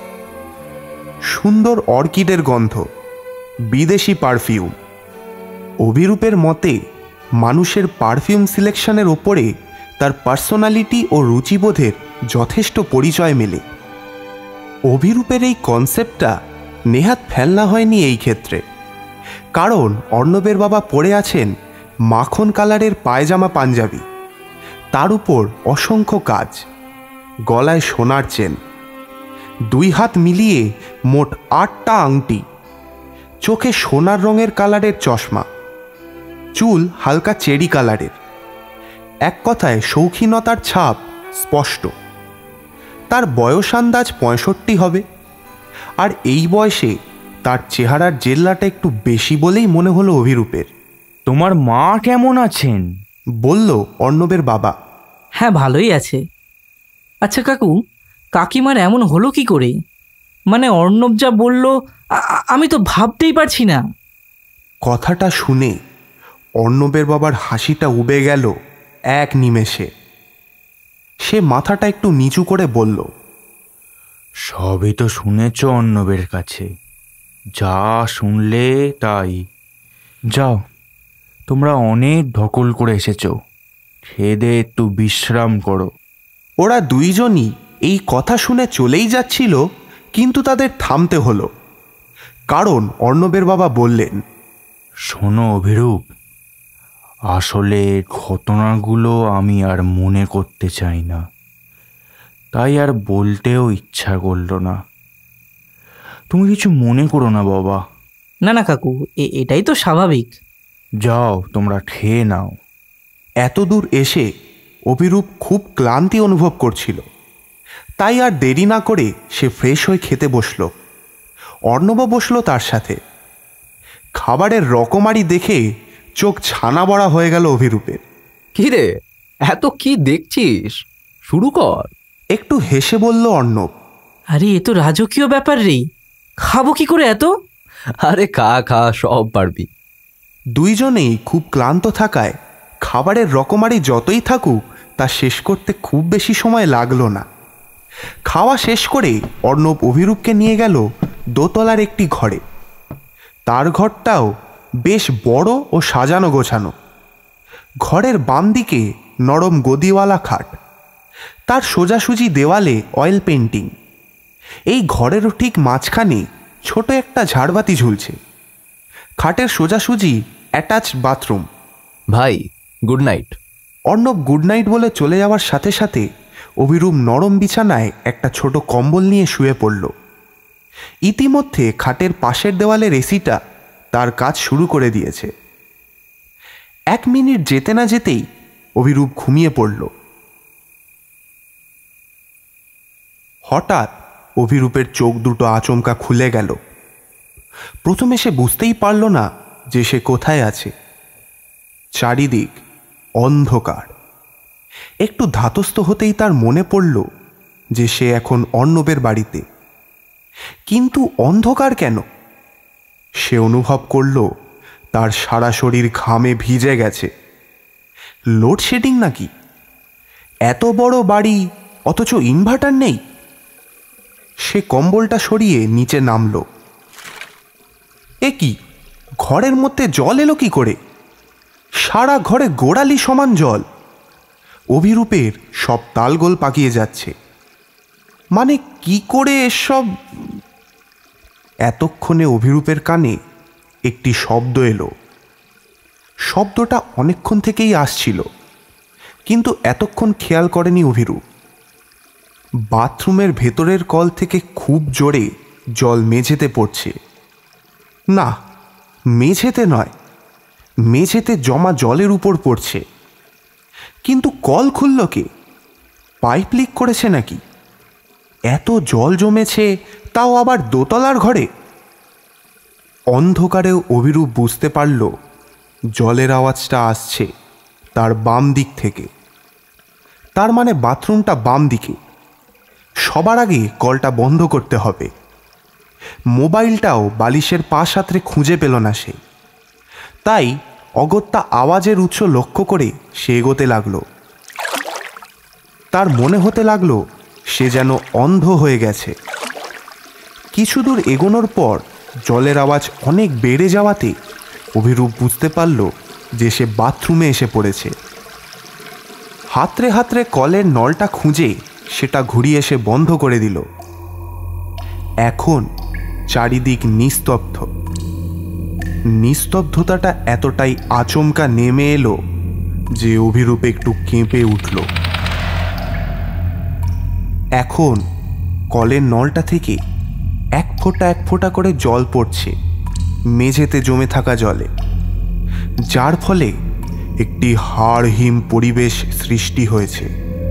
A: সুন্দর অর্কিডের গন্ধ, বিদেশি পারফিউম। অভিরূপের মতে মানুষের পারফিউম সিলেকশনের ওপরে তার পার্সোনালিটি ও রুচিবোধের যথেষ্ট পরিচয় মেলে। অভিরূপের এই কনসেপ্টটা নেহাত ফেলনা হয়নি এই ক্ষেত্রে, কারণ অর্ণবের বাবা পরে আছেন মাখন কালারের পায়জামা পাঞ্জাবি, তার উপর অসংখ্য কাজ, গলায় সোনার চেন, দুই হাত মিলিয়ে মোট আটটা আংটি, চোখে সোনার রঙের কালারের চশমা, চুল হালকা চেরি কালারের। এক কথায় শৌখিনতার ছাপ স্পষ্ট। তার বয়স আন্দাজ পঁয়ষট্টি হবে, আর এই বয়সে তার চেহারার জেল্লাটা একটু বেশি বলেই মনে হলো অভিরূপের।
E: তোমার মা কেমন আছেন?
A: বলল অর্ণবের বাবা।
B: হ্যাঁ, ভালোই আছে। আচ্ছা কাকু, কাকিমার এমন হলো কি করে? মানে অর্ণব যা বলল আমি তো ভাবতেই পারছি না।
A: কথাটা শুনে অর্ণবের বাবার হাসিটা উবে গেল এক নিমেষে। সে মাথাটা একটু নিচু করে বলল,
E: সবই তো শুনেছ অর্ণবের কাছে, যা শুনলে তাই। যাও, তোমরা অনেক ধকল করে এসেছ, খেদে একটু বিশ্রাম করো।
A: ওরা দুইজনই এই কথা শুনে চলেই যাচ্ছিল, কিন্তু তাদের থামতে হলো, কারণ অর্ণবের বাবা বললেন,
E: শোনো অভিরূপ, আসলে ঘটনাগুলো আমি আর মনে করতে চাই না, তাই আর বলতেও ইচ্ছা করলো না। তুমি কিছু মনে করো না বাবা।
B: না না কাকু, এটাই তো স্বাভাবিক।
E: যাও তোমরা খেয়ে নাও।
A: এত দূর এসে অভিরূপ খুব ক্লান্তি অনুভব করছিল, তাই আর দেরি না করে সে ফ্রেশ হয়ে খেতে বসল। অর্ণবও বসল তার সাথে। খাবারের রকমারি দেখে চোখ ছানা বড়া হয়ে গেল অভিরূপের।
C: কি রে, এত কি দেখছিস? শুরু কর।
A: একটু হেসে বলল অর্ণব।
B: আরে এ তো রাজকীয় ব্যাপার রে, খাবো কি করে এত?
C: আরে খা খা, সব পারবি।
A: দুইজনেই খুব ক্লান্ত থাকায় খাবারের রকমারি যতই থাকুক তা শেষ করতে খুব বেশি সময় লাগলো না। খাওয়া শেষ করে অর্ণব অভিরূপকে নিয়ে গেল দোতলার একটি ঘরে। তার ঘরটাও বেশ বড় ও সাজানো গোছানো। ঘরের বাম দিকে নরম গদিওয়ালা খাট, তার সোজাসুজি দেওয়ালে অয়েল পেন্টিং। এই ঘরেরও ঠিক মাঝখানে ছোট একটা ঝাড়বাতি ঝুলছে। খাটের সোজাসুজি অ্যাটাচড বাথরুম।
C: ভাই, good night.
A: Arnab good night বলে চলে যাওয়ার সাথে সাথে অভিরূপ নরম বিছানায় একটা ছোট কম্বল নিয়ে শুয়ে পড়ল। ইতিমধ্যে খাটের পাশের দেওয়ালের এসিটা তার কাজ শুরু করে দিয়েছে। এক মিনিট যেতে না যেতেই অভিরূপ ঘুমিয়ে পড়ল। হঠাৎ অভিরূপের চোখ দুটো আচমকা খুলে গেল। প্রথমে সে বুঝতেই পারল না যে সে কোথায় আছে। চারিদিক অন্ধকার। একটু ধাতস্থ হতেই তার মনে পড়ল যে সে এখন অর্ণবের বাড়িতে। কিন্তু অন্ধকার কেন? সে অনুভব করল তার সারা শরীর ঘামে ভিজে গেছে। লোডশেডিং নাকি? এত বড় বাড়ি অথচ ইনভার্টার নেই। সে কম্বলটা সরিয়ে নিচে নামল। এ কি, ঘরের মধ্যে জল এলো কি করে? সারা ঘরে গোড়ালি সমান জল। অভিরূপের সব তালগোল পাকিয়ে যাচ্ছে। মানে কি করে এসব? এতক্ষণে অভিরূপের কানে একটি শব্দ এলো। শব্দটা অনেকক্ষণ থেকেই আসছিল, কিন্তু এতক্ষণ খেয়াল করেনি অভিরূপ। বাথরুমের ভেতরের কল থেকে খুব জোরে জল মেঝেতে পড়ছে। না, মেঝেতে নয়, মেঝেতে জমা জলের উপর পড়ছে। কিন্তু কল খুলল কে? পাইপ লিক করেছে নাকি? এত জল জমেছে, তাও আবার দোতলার ঘরে। অন্ধকারেও অভিরূপ বুঝতে পারল জলের আওয়াজটা আসছে তার বাম দিক থেকে। তার মানে বাথরুমটা বাম দিকে। সবার আগে কলটা বন্ধ করতে হবে। মোবাইলটাও বালিশের পা সাঁতরে খুঁজে পেল না সে। তাই অগত্যা আওয়াজের উৎস লক্ষ্য করে সে এগোতে লাগলো। তার মনে হতে লাগলো সে যেন অন্ধ হয়ে গেছে। কিছু দূর এগোনোর পর জলের আওয়াজ অনেক বেড়ে যাওয়াতে অভিরূপ বুঝতে পারল যে সে বাথরুমে এসে পড়েছে। হাতড়ে হাতড়ে কলের নলটা খুঁজে সেটা ঘুরিয়ে এসে বন্ধ করে দিল। এখন চারিদিক নিস্তব্ধ। নিস্তব্ধতাটা এতটাই আচমকা নেমে এলো যে অভিরূপ একটু কেঁপে উঠল। এখন কলের নলটা থেকে এক ফোঁটা এক ফোঁটা করে জল পড়ছে মেঝেতে জমে থাকা জলে, যার ফলে একটি হাড়হিম পরিবেশ সৃষ্টি হয়েছে।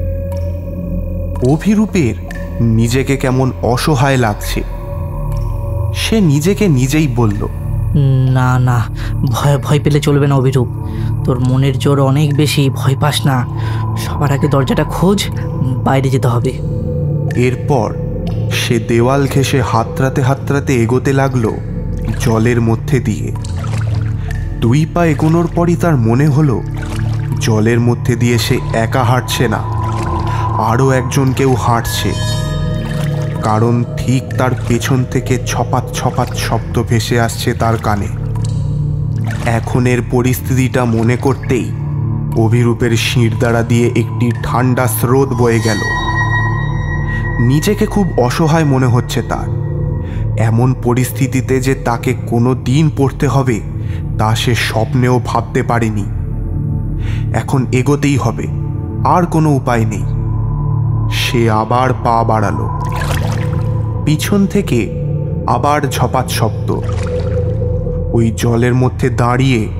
A: অভিরূপের নিজেকে কেমন অসহায় লাগছে। সে নিজেকে নিজেই বলল,
B: না না, ভয় ভয় পেলে চলবে না অভিরূপ। তোর মনের জোর অনেক বেশি, ভয় পাস না। সবার আগে দরজাটা খোঁজ, বাইরে যেতে হবে।
A: এরপর সে দেওয়াল ঘেঁষে হাতড়াতে হাতড়াতে এগোতে লাগলো জলের মধ্যে দিয়ে। দুই পা এগোনোর পরই তার মনে হলো জলের মধ্যে দিয়ে সে একা হাঁটছে না, আরও একজন কেউ হাঁটছে। কারণ ঠিক তার পেছন থেকে ছপাত ছপাত শব্দ ভেসে আসছে তার কানে। এখনের পরিস্থিতিটা মনে করতেই অভিরূপের শিরদাঁড়া দিয়ে একটি ঠান্ডা স্রোত বয়ে গেল। নিজেকে খুব অসহায় মনে হচ্ছে তার। এমন পরিস্থিতিতে যে তাকে কোনো দিন পড়তে হবে তা সে স্বপ্নেও ভাবতে পারেনি। এখন এগোতেই হবে, আর কোনো উপায় নেই। সে আবার পা বাড়ালো। পিছন থেকে আবার ঝপাত শব্দ। ওই জলের মধ্যে দাঁড়িয়ে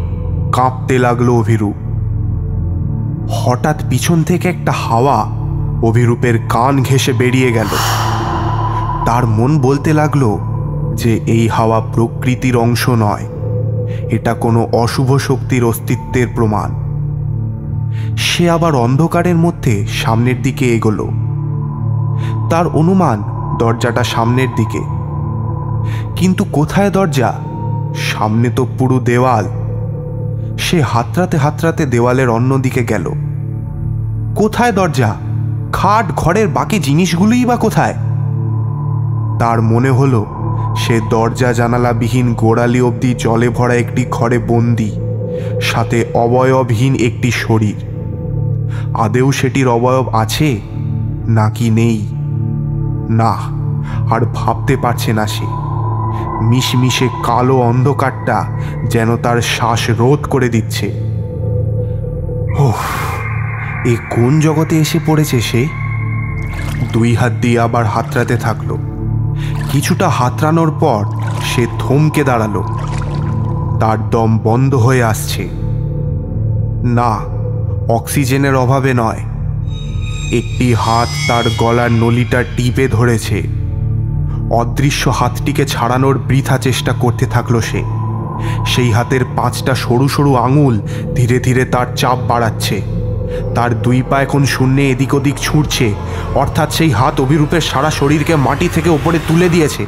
A: কাঁপতে লাগলো অভিরূপ। হঠাৎ পিছন থেকে একটা হাওয়া অভিরূপের কান ঘেঁষে বেরিয়ে গেল। তার মন বলতে লাগলো যে এই হাওয়া প্রকৃতির অংশ নয়, এটা কোনো অশুভ শক্তির অস্তিত্বের প্রমাণ। সে আবার অন্ধকারের মধ্যে সামনের দিকে এগোলো। তার অনুমান দরজাটা সামনের দিকে, কিন্তু কোথায় দরজা? সামনে তো পুরো দেওয়াল। সে হাতড়াতে হাতড়াতে দেওয়ালের অন্যদিকে গেল। কোথায় দরজা? খাট, ঘরের বাকি জিনিসগুলোই বা কোথায়? তার মনে হলো সে দরজা জানালাবিহীন গোড়ালি অবধি জলে ভরা একটি ঘরে বন্দি, সাথে অবয়বহীন একটি শরীর। আদেও সেটির অবয়ব আছে নাকি নেই? না, আর ভাবতে পারছে না সে। মিশমিশে কালো অন্ধকারটা যেন তার শ্বাস রোধ করে দিচ্ছে। ওহ, এ কোন জগতে এসে পড়েছে সে? দুই হাত দিয়ে আবার হাতড়াতে থাকলো। কিছুটা হাতড়ানোর পর সে থমকে দাঁড়ালো। তার দম বন্ধ হয়ে আসছে। না, অক্সিজেনের অভাবে নয়। একটি হাত তার গলার নলিটা টিপে ধরেছে। অদৃশ্য হাতটিকে ছাড়ানোর বৃথা চেষ্টা করতে থাকলো সে। সেই হাতের পাঁচটা সরু সরু আঙুল ধীরে ধীরে তার চাপ বাড়াচ্ছে। তার দুই পা এখন শূন্যে এদিক ওদিক ছুটছে, অর্থাৎ সেই হাত অভিরূপের সারা শরীরকে মাটি থেকে উপরে তুলে দিয়েছে।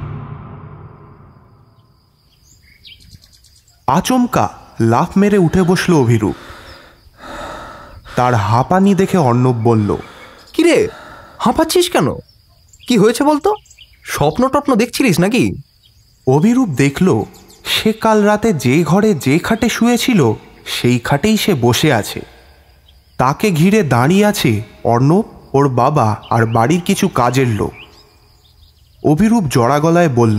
A: আচমকা লাফ মেরে উঠে বসল অভিরূপ। তার হাঁপানি দেখে অর্ণব বলল,
C: কিরে, হাঁপাচ্ছিস কেন? কি হয়েছে বলতো? স্বপ্ন টপ্ন দেখছিলিস নাকি?
A: অভিরূপ দেখল সে কাল রাতে যে ঘরে যে খাটে শুয়েছিল সেই খাটেই সে বসে আছে। তাকে ঘিরে দাঁড়িয়ে আছে অর্ণব, ওর বাবা আর বাড়ির কিছু কাজের লোক। অভিরূপ জড়া গলায় বলল,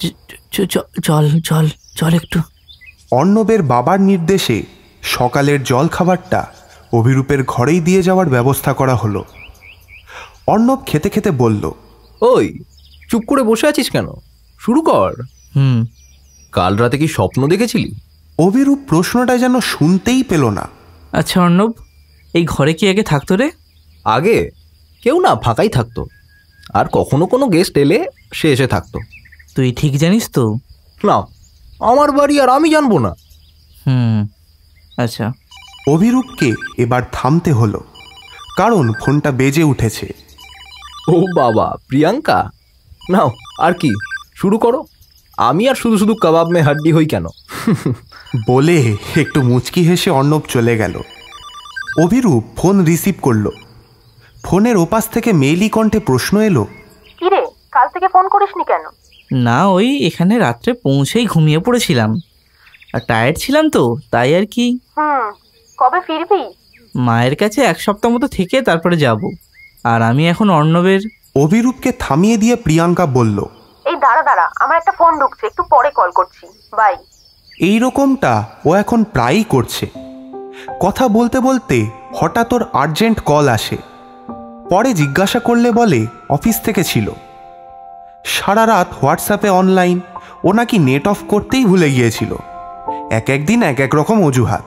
B: চল চল চল একটু।
A: অর্ণবের বাবার নির্দেশে সকালের জল খাবারটা অভিরূপের ঘরেই দিয়ে যাওয়ার ব্যবস্থা করা হলো। অর্ণব খেতে খেতে বলল,
C: ওই চুপ করে বসে আছিস কেন? শুরু কর।
B: হুম
C: কাল রাতে কি স্বপ্ন দেখেছিলি?
A: অভিরূপ প্রশ্নটা যেন শুনতেই পেল না।
B: আচ্ছা অর্ণব, এই ঘরে কি আগে থাকতো রে?
C: আগে কেউ না, ফাঁকাই থাকতো। আর কখনো কোনো গেস্ট এলে সে এসে থাকতো।
B: তুই ঠিক জানিস তো?
C: না, আমার বাড়ি আর আমি জানবো না।
B: হুম আচ্ছা।
A: অভিরূপকে এবার থামতে হলো, কারণ ফোনটা বেজে উঠেছে।
C: ও বাবা, প্রিয়াঙ্কা? নাও, আর কি, শুরু করো। আমি আর শুধু শুধু কাবাব মে হাড্ডি হই কেন?
A: বলে একটু মুচকি হেসে অর্ণব চলে গেল। অভিরূপ ফোন রিসিভ করলো। ফোনের ওপাশ থেকে মেইলি কণ্ঠে প্রশ্ন এলো,
G: কিরে, কাল থেকে ফোন করিসনি কেন?
B: না, ওই এখানে রাত্রে পৌঁছেই ঘুমিয়ে পড়েছিলাম, আর টায়ার্ড ছিলাম তো তাই আর কি।
G: হুম কবে ফিরবি?
B: মায়ের কাছে এক সপ্তাহ মতো থেকে তারপরে যাব। আর আমি এখন অর্ণবের।
A: অভিরূপকে থামিয়ে দিয়ে প্রিয়াঙ্কা বলল,
G: এই দাঁড়া দাঁড়া, আমার একটা ফোন ঢুকছে, একটু পরে কল করছি, বাই।
A: এই রকমটা ও এখন প্রায়ই করছে। কথা বলতে বলতে হঠাৎ ওর আর্জেন্ট কল আসে। পরে জিজ্ঞাসা করলে বলে অফিস থেকে ছিল। সারা রাত হোয়াটসঅ্যাপে অনলাইন, ও নাকি নেট অফ করতেই ভুলে গিয়েছিল। এক একদিন এক এক রকম অজুহাত।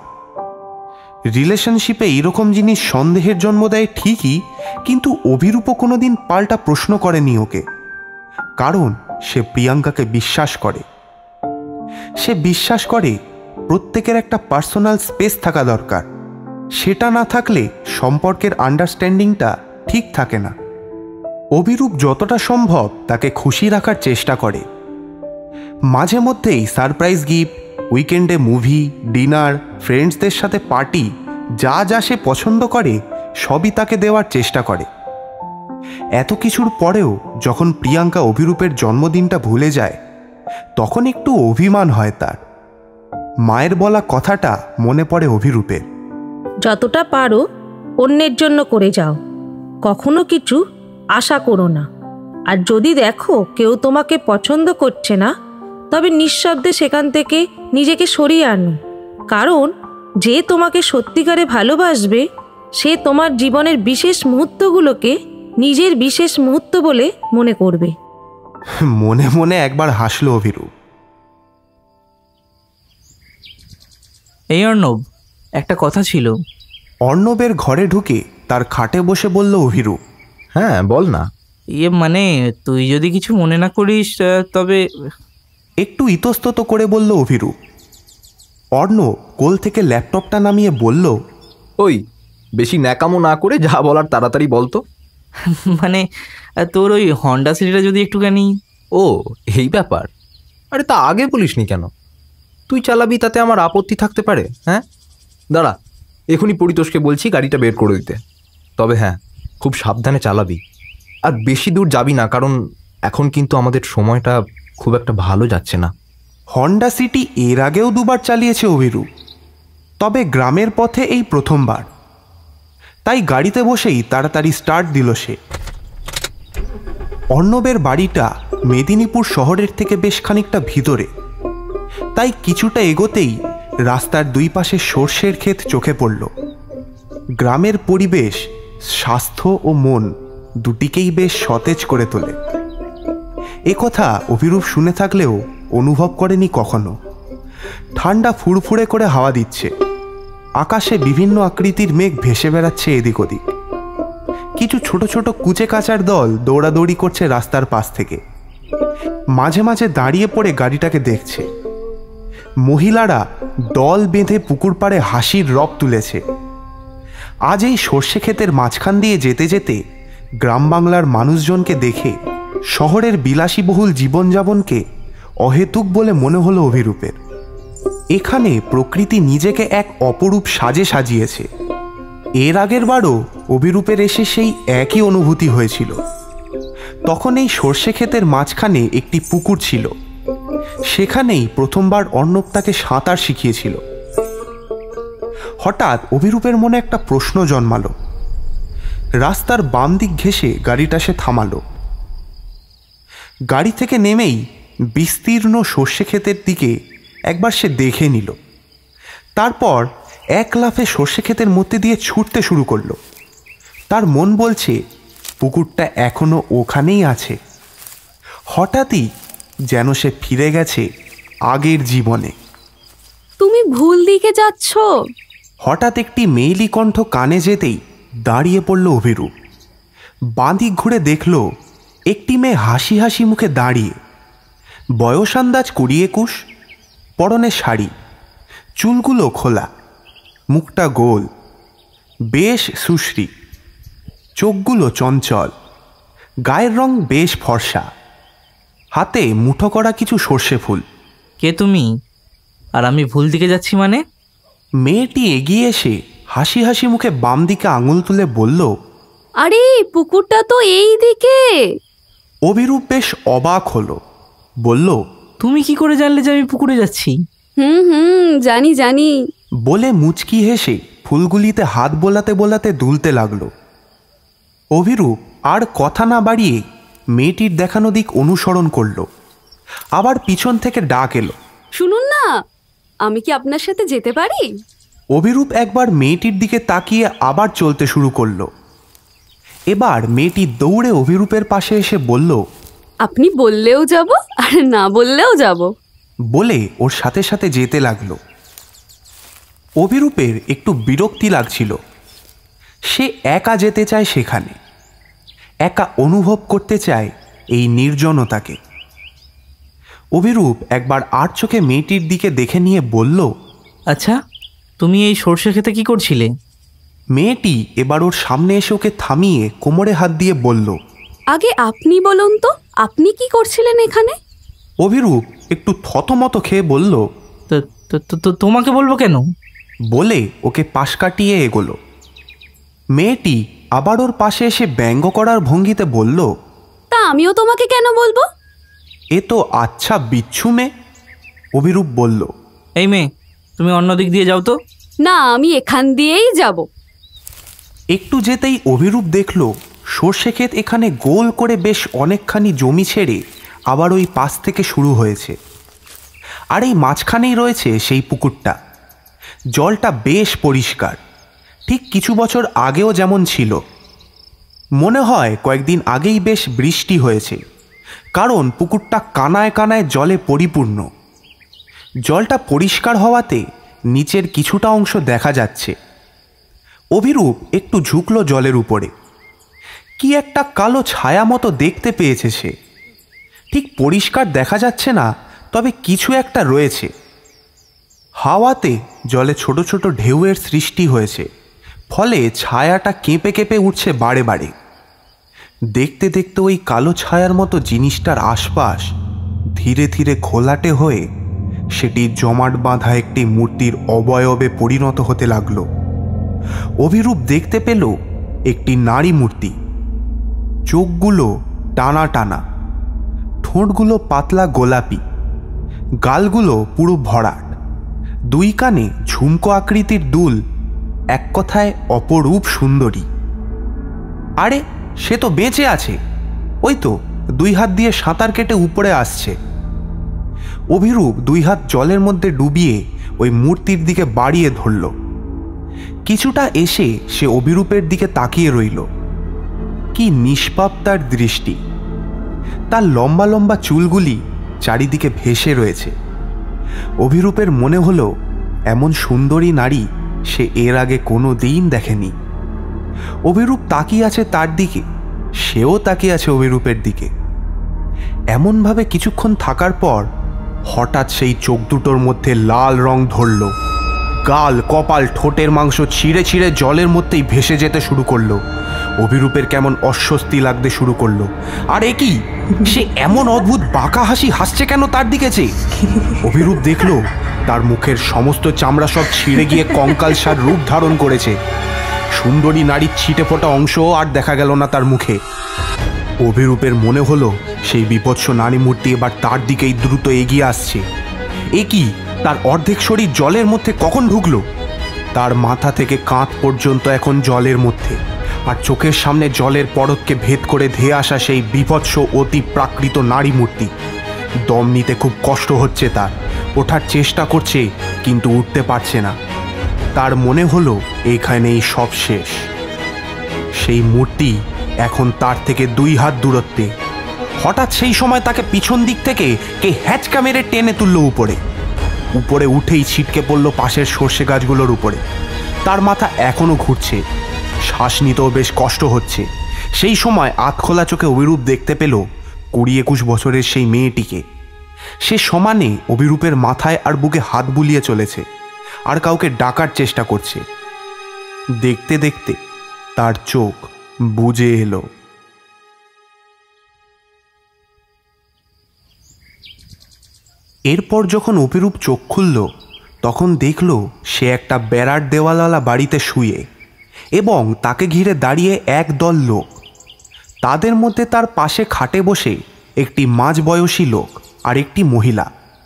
A: রিলেশনশিপে এইরকম জিনিস সন্দেহের জন্ম দেয় ঠিকই, কিন্তু অভিরূপও কোনোদিন পাল্টা প্রশ্ন করেনি ওকে, কারণ সে প্রিয়াঙ্কাকে বিশ্বাস করে। সে বিশ্বাস করে প্রত্যেকের একটা পার্সোনাল স্পেস থাকা দরকার। সেটা না থাকলে সম্পর্কের আন্ডারস্ট্যান্ডিংটা ঠিক থাকে না। অভিরূপ যতটা সম্ভব তাকে খুশি রাখার চেষ্টা করে। মাঝে মধ্যেই সারপ্রাইজ গিফট, উইকেন্ডে মুভি, ডিনার, ফ্রেন্ডসদের সাথে পার্টি, যা যা সে পছন্দ করে সবই তাকে দেওয়ার চেষ্টা করে। এত কিছুর পরেও যখন প্রিয়াঙ্কা অভিরূপের জন্মদিনটা ভুলে যায়, তখন একটু অভিমান হয় তার। মায়ের বলা কথাটা মনে পড়ে অভিরূপের,
H: যতটা পারো অন্যের জন্য করে যাও, কখনো কিছু আশা করো না। আর যদি দেখো কেউ তোমাকে পছন্দ করছে না, তবে নিঃশব্দে সেখান থেকে নিজেকে সরিয়ে আনো, কারণ যে তোমাকে সত্যিকারে ভালোবাসবে সে তোমার জীবনের বিশেষ মুহূর্তগুলোকে নিজের বিশেষ মুহূর্ত বলে মনে করবে।
A: মনে মনে একবার হাসল অভিরূপ।
B: এই অর্ণব, একটা কথা ছিল।
A: অর্ণবের ঘরে ঢুকে তার খাটে বসে বলল অভিরূপ।
C: হ্যাঁ বল না।
B: ইয়ে মানে তুই যদি কিছু মনে না করিস তবে।
A: একটু ইতস্তত করে বলল অভিরূপ। অর্ণব কোল থেকে ল্যাপটপটা নামিয়ে বলল,
C: ওই বেশি ন্যাকামো না করে যা বলার তাড়াতাড়ি বলতো।
B: মানে তোর ওই হন্ডা সিটিটা যদি একটুখানি।
C: ও এই ব্যাপার? আরে তা আগে বলিসনি কেন? তুই চালাবি তাতে আমার আপত্তি থাকতে পারে? হ্যাঁ দাঁড়া, এখনই পরিতোষকে বলছি গাড়িটা বের করে দিতে। তবে হ্যাঁ, খুব সাবধানে চালাবি, আর বেশি দূর যাবি না, কারণ এখন কিন্তু আমাদের সময়টা খুব একটা ভালো যাচ্ছে না।
A: হন্ডা সিটি এর আগেও দুবার চালিয়েছে অভিরূপ, তবে গ্রামের পথে এই প্রথমবার। তাই গাড়িতে বসেই তাড়াতাড়ি স্টার্ট দিল সে। অর্ণবের বাড়িটা মেদিনীপুর শহরের থেকে বেশ খানিকটা ভিতরে, তাই কিছুটা এগোতেই রাস্তার দুই পাশে সর্ষের ক্ষেত চোখে পড়ল। গ্রামের পরিবেশ স্বাস্থ্য ও মন দুটিকেই বেশ সতেজ করে তোলে। একথা অভিরূপ শুনে থাকলেও অনুভব করেনি কখনো। ঠান্ডা ফুরফুরে করে হাওয়া দিচ্ছে, আকাশে বিভিন্ন আকৃতির মেঘ ভেসে বেড়াচ্ছে এদিক ওদিক। কিছু ছোট ছোট কুচে কাচার দল দৌড়াদৌড়ি করছে রাস্তার পাশ থেকে, মাঝে মাঝে দাঁড়িয়ে পড়ে গাড়িটাকে দেখছে। মহিলারা দল বেঁধে পুকুর পাড়ে হাসির রব তুলেছে। আজ এই সর্ষে ক্ষেতের মাঝখান দিয়ে যেতে যেতে গ্রাম বাংলার মানুষজনকে দেখে শহরের বিলাসীবহুল জীবনযাপনকে অহেতুক বলে মনে হলো অভিরূপের। এখানে প্রকৃতি নিজেকে এক অপরূপ সাজে সাজিয়েছে। এর আগের বারও অভিরূপের এসে সেই একই অনুভূতি হয়েছিল। তখন এই সর্ষে ক্ষেতের মাঝখানে একটি পুকুর ছিল, সেখানেই প্রথমবার অর্ণব তাকে সাঁতার শিখিয়েছিল। হঠাৎ অভিরূপের মনে একটা প্রশ্ন জন্মালো। রাস্তার বাম দিক ঘেঁষে গাড়িটা সে থামালো। গাড়ি থেকে নেমেই বিস্তীর্ণ সর্ষে ক্ষেতের দিকে একবার সে দেখে নিল। তারপর এক লাফে সর্ষে ক্ষেতের মধ্যে দিয়ে ছুটতে শুরু করলো। তার মন বলছে পুকুরটা এখনো ওখানেই আছে। হঠাৎই যেন সে ফিরে গেছে আগের জীবনে।
I: তুমি ভুল দিকে যাচ্ছ।
A: হঠাৎ একটি মেয়েলি কণ্ঠ কানে যেতেই দাঁড়িয়ে পড়ল অভিরূপ। বাঁদিক ঘুরে দেখল একটি মেয়ে হাসি হাসি মুখে দাঁড়িয়ে। বয়স আন্দাজ কুড়ি একুশ, পরনে শাড়ি, চুলগুলো খোলা, মুখটা গোল, বেশ সুশ্রী, চোখগুলো চঞ্চল, গায়ের রং বেশ ফর্সা, হাতে মুঠো করা কিছু সর্ষে ফুল।
B: কে তুমি? আর আমি ভুল দিকে যাচ্ছি মানে?
A: মেয়েটি এগিয়ে এসে হাসি হাসি মুখে বাম দিকে আঙুল তুলে বলল,
I: আরে পুকুরটা তো এই দিকে।
A: অভিরূপ বেশ অবাক হলো, বলল,
B: তুমি কি করে জানলে যে আমি পুকুরে যাচ্ছি?
I: হুম হুম জানি জানি
A: বলে মুচকি হেসে ফুলগুলিতে হাত বোলাতে বোলাতে দুলতে লাগলো। অভিরূপ আর কথা না বাড়িয়ে মেয়েটির দেখানো দিক অনুসরণ করলো। আবার পিছন থেকে ডাক এলো,
I: শুনুন না, আমি কি আপনার সাথে যেতে পারি?
A: অভিরূপ একবার মেয়েটির দিকে তাকিয়ে আবার চলতে শুরু করলো। এবার মেয়েটি দৌড়ে অভিরূপের পাশে এসে বলল,
I: আপনি বললেও যাব আর না বললেও যাব।
A: বলে ওর সাথে সাথে যেতে লাগলো। অভিরূপের একটু বিরক্তি লাগছিল। সে একা যেতে চায় সেখানে, একা অনুভব করতে চায় এই নির্জনতাকে। অভিরূপ একবার আর চোখে মেয়েটির দিকে দেখে নিয়ে বলল,
B: আচ্ছা তুমি এই সর্ষে ক্ষেতে কি করছিলে?
A: মেয়েটি এবার ওর সামনে এসে ওকে থামিয়ে কোমরে হাত দিয়ে বলল,
I: আগে আপনি বলুন তো, আপনি কি করছিলেন এখানে?
A: অভিরূপ একটু থতমত খেয়ে বলল,
B: তো তোমাকে বলবো কেন?
A: বলে ওকে পাশ কাটিয়ে এগোলো। মেয়েটি আবার ওর পাশে এসে ব্যঙ্গ করার ভঙ্গিতে বলল,
I: তা আমিও তোমাকে কেন বলবো?
A: এ তো আচ্ছা বিচ্ছু মেয়ে। অভিরূপ বলল,
B: এই মেয়ে তুমি অন্য দিক দিয়ে যাও তো।
I: না, আমি এখান দিয়েই যাব।
A: একটু যেতেই অভিরূপ দেখল সর্ষে ক্ষেত এখানে গোল করে বেশ অনেকখানি জমি ছেড়ে আবার ওই পাশ থেকে শুরু হয়েছে। আর এই মাঝখানেই রয়েছে সেই পুকুরটা। জলটা বেশ পরিষ্কার, ঠিক কিছু বছর আগেও যেমন ছিল। মনে হয় কয়েকদিন আগেই বেশ বৃষ্টি হয়েছে, কারণ পুকুরটা কানায় কানায় জলে পরিপূর্ণ। জলটা পরিষ্কার হওয়াতে নিচের কিছুটা অংশ দেখা যাচ্ছে। অভিরূপ একটু ঝুঁকলো জলের উপরে। কি একটা কালো ছায়া মতো দেখতে পেয়েছে সে। ঠিক পরিষ্কার দেখা যাচ্ছে না, তবে কিছু একটা রয়েছে। হাওয়াতে জলে ছোট ছোট ঢেউয়ের সৃষ্টি হয়েছে, ফলে ছায়াটা কেঁপে কেঁপে উঠছে বারে বারে। দেখতে দেখতে ওই কালো ছায়ার মতো জিনিসটার আশপাশ ধীরে ধীরে ঘোলাটে হয়ে সেটি জমাট বাঁধা একটি মূর্তির অবয়বে পরিণত হতে লাগল। অভিরূপ দেখতে পেল একটি নারী মূর্তি। চোখগুলো টানা টানা, ঠোঁটগুলো পাতলা গোলাপি, গালগুলো পুরো ভরাট, দুই কানে ঝুমকো আকৃতির দুল, এক কথায় অপরূপ সুন্দরী। আরে সে তো বেঁচে আছে, ওই তো দুই হাত দিয়ে সাঁতার কেটে উপরে আসছে। অভিরূপ দুই হাত জলের মধ্যে ডুবিয়ে ওই মূর্তির দিকে বাড়িয়ে ধরল। কিছুটা এসে সে অভিরূপের দিকে তাকিয়ে রইল। কি নিষ্পাপ তার দৃষ্টি! তার লম্বা লম্বা চুলগুলি চারিদিকে ভেসে রয়েছে। অভিরূপের মনে হলো এমন সুন্দরী নারী সে এর আগে কোনো দিন দেখেনি। অভিরূপ তাকিয়ে আছে তার দিকে, সেও তাকিয়ে আছে অভিরূপের দিকে। এমনভাবে কিছুক্ষণ থাকার পর হঠাৎ সেই চোখ দুটোর মধ্যে লাল রং ধরল। গাল, কপাল, ঠোঁটের মাংস ছিঁড়ে ছিঁড়ে জলের মধ্যেই ভেসে যেতে শুরু করলো। অভিরূপের কেমন অস্বস্তি লাগতে শুরু করলো। আর এ কি, সে এমন অদ্ভুত বাঁকা হাসি হাসছে কেন তার দিকে চেয়ে? অভিরূপ দেখলো তার মুখের সমস্ত চামড়া সব ছিঁড়ে গিয়ে কঙ্কালসার রূপ ধারণ করেছে। সুন্দরী নারীর ছিটে ফোটা অংশ আর দেখা গেল না তার মুখে। অভিরূপের মনে হলো সেই বিভৎস নারী মূর্তি এবার তার দিকেই দ্রুত এগিয়ে আসছে। এ কি, তার অর্ধেক শরীর জলের মধ্যে কখন ঢুকলো? তার মাথা থেকে কাঁধ পর্যন্ত এখন জলের মধ্যে, আর চোখের সামনে জলের পরতকে ভেদ করে ধেয়ে আসা সেই বিভৎস অতি প্রাকৃত নারী মূর্তি। দম নিতে খুব কষ্ট হচ্ছে তার, ওঠার চেষ্টা করছে কিন্তু উঠতে পারছে না। তার মনে হলো এখানেই সব শেষ। সেই মূর্তি এখন তার থেকে দুই হাত দূরত্বে। হঠাৎ সেই সময় তাকে পিছন দিক থেকে কে হ্যাচকা মেরে টেনে তুলল উপরে। উপরে উঠেই ছিটকে পড়ল পাশের সর্ষে গাছগুলোর উপরে। তার মাথা এখনো ঘুরছে, শ্বাস নিতেও বেশ কষ্ট হচ্ছে। সেই সময় আধখোলা চোখে অভিরূপ দেখতে পেল কুড়ি একুশ বছরের সেই মেয়েটিকে। সে সমানে অভিরূপের মাথায় আর বুকে হাত বুলিয়ে চলেছে, আর কাউকে ডাকার চেষ্টা করছে। দেখতে দেখতে তার চোখ বুজে এলো। এরপর যখন অভিরূপ চোখ খুলল, তখন দেখল সে একটা বেড়ার দেওয়ালওয়ালা বাড়িতে শুয়ে, এবং তাকে ঘিরে দাঁড়িয়ে এক দল লোক। তাদের মধ্যে তার পাশে খাটে বসে একটি মাঝবয়সী লোক আর একটি মহিলা।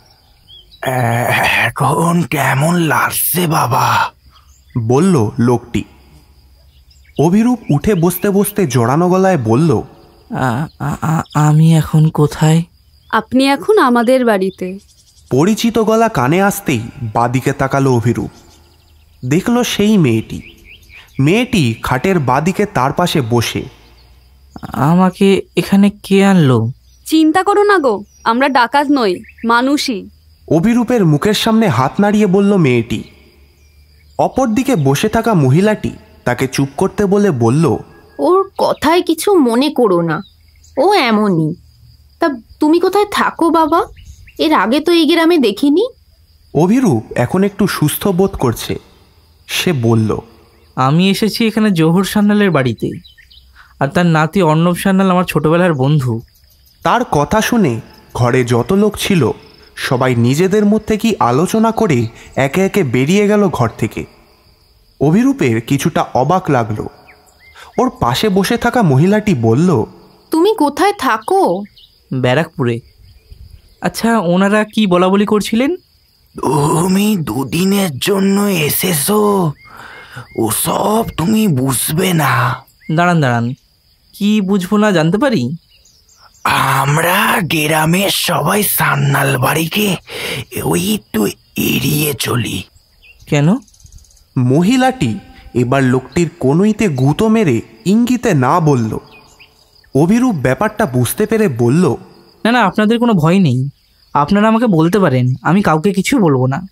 E: এখন কেমন লাগছে বাবা?
A: বলল লোকটি। অভিরূপ উঠে বসতে বসতে জোড়ানো গলায় বলল,
B: আমি এখন কোথায়?
I: আপনি এখন আমাদের বাড়িতে।
A: পরিচিত গলা কানে আসতেই বাদিকে তাকালো অভিরূপ। দেখল সেই মেয়েটি। মেয়েটি খাটের বাদিকে তার পাশে বসে।
B: আমাকে এখানে কে আনলো?
I: চিন্তা করো না গো, আমরা ডাকাত নই, মানুষই।
A: অভিরূপের মুখের সামনে হাত নাড়িয়ে বলল মেয়েটি। অপরদিকে বসে থাকা মহিলাটি তাকে চুপ করতে বলে বলল,
J: ওর কথায় কিছু মনে করো না, ও এমনই। তা তুমি কোথায় থাকো বাবা? এর আগে তো এই গ্রামে দেখিনি।
A: অভিরূপ এখন একটু সুস্থ বোধ করছে। সে বলল,
B: আমি এসেছি এখানে জহুর সান্যালের বাড়িতে, আর তার নাতি অর্ণব সান্যাল আমার ছোটবেলার বন্ধু।
A: তার কথা শুনে ঘরে যত লোক ছিল সবাই নিজেদের মধ্যে কি আলোচনা করে একে একে বেরিয়ে গেল ঘর থেকে। অভিরূপের কিছুটা অবাক লাগলো। ওর পাশে বসে থাকা মহিলাটি বলল,
J: তুমি কোথায় থাকো?
B: ব্যারাকপুরে। আচ্ছা, ওনারা কি বলা বলি করছিলেন?
E: তুমি দুদিনের জন্য এসেছো, ওসব তুমি বুঝবে না।
B: দাঁড়ান দাঁড়ান, কি বুঝবো না জানতে পারি?
E: আমরা গ্রামের সবাই সান্নাল বাড়িকে ওই একটু এড়িয়ে চলি।
B: কেন?
A: মহিলাটি এবার লোকটির কোনোইতে গুঁতো মেরে ইঙ্গিতে না বলল। অভিরূপ ব্যাপারটা বুঝতে পেরে বলল,
B: না না, আপনাদের কোনো ভয় নেই, আপনারা আমাকে বলতে পারেন, আমি কাউকে কিছু বলবো না।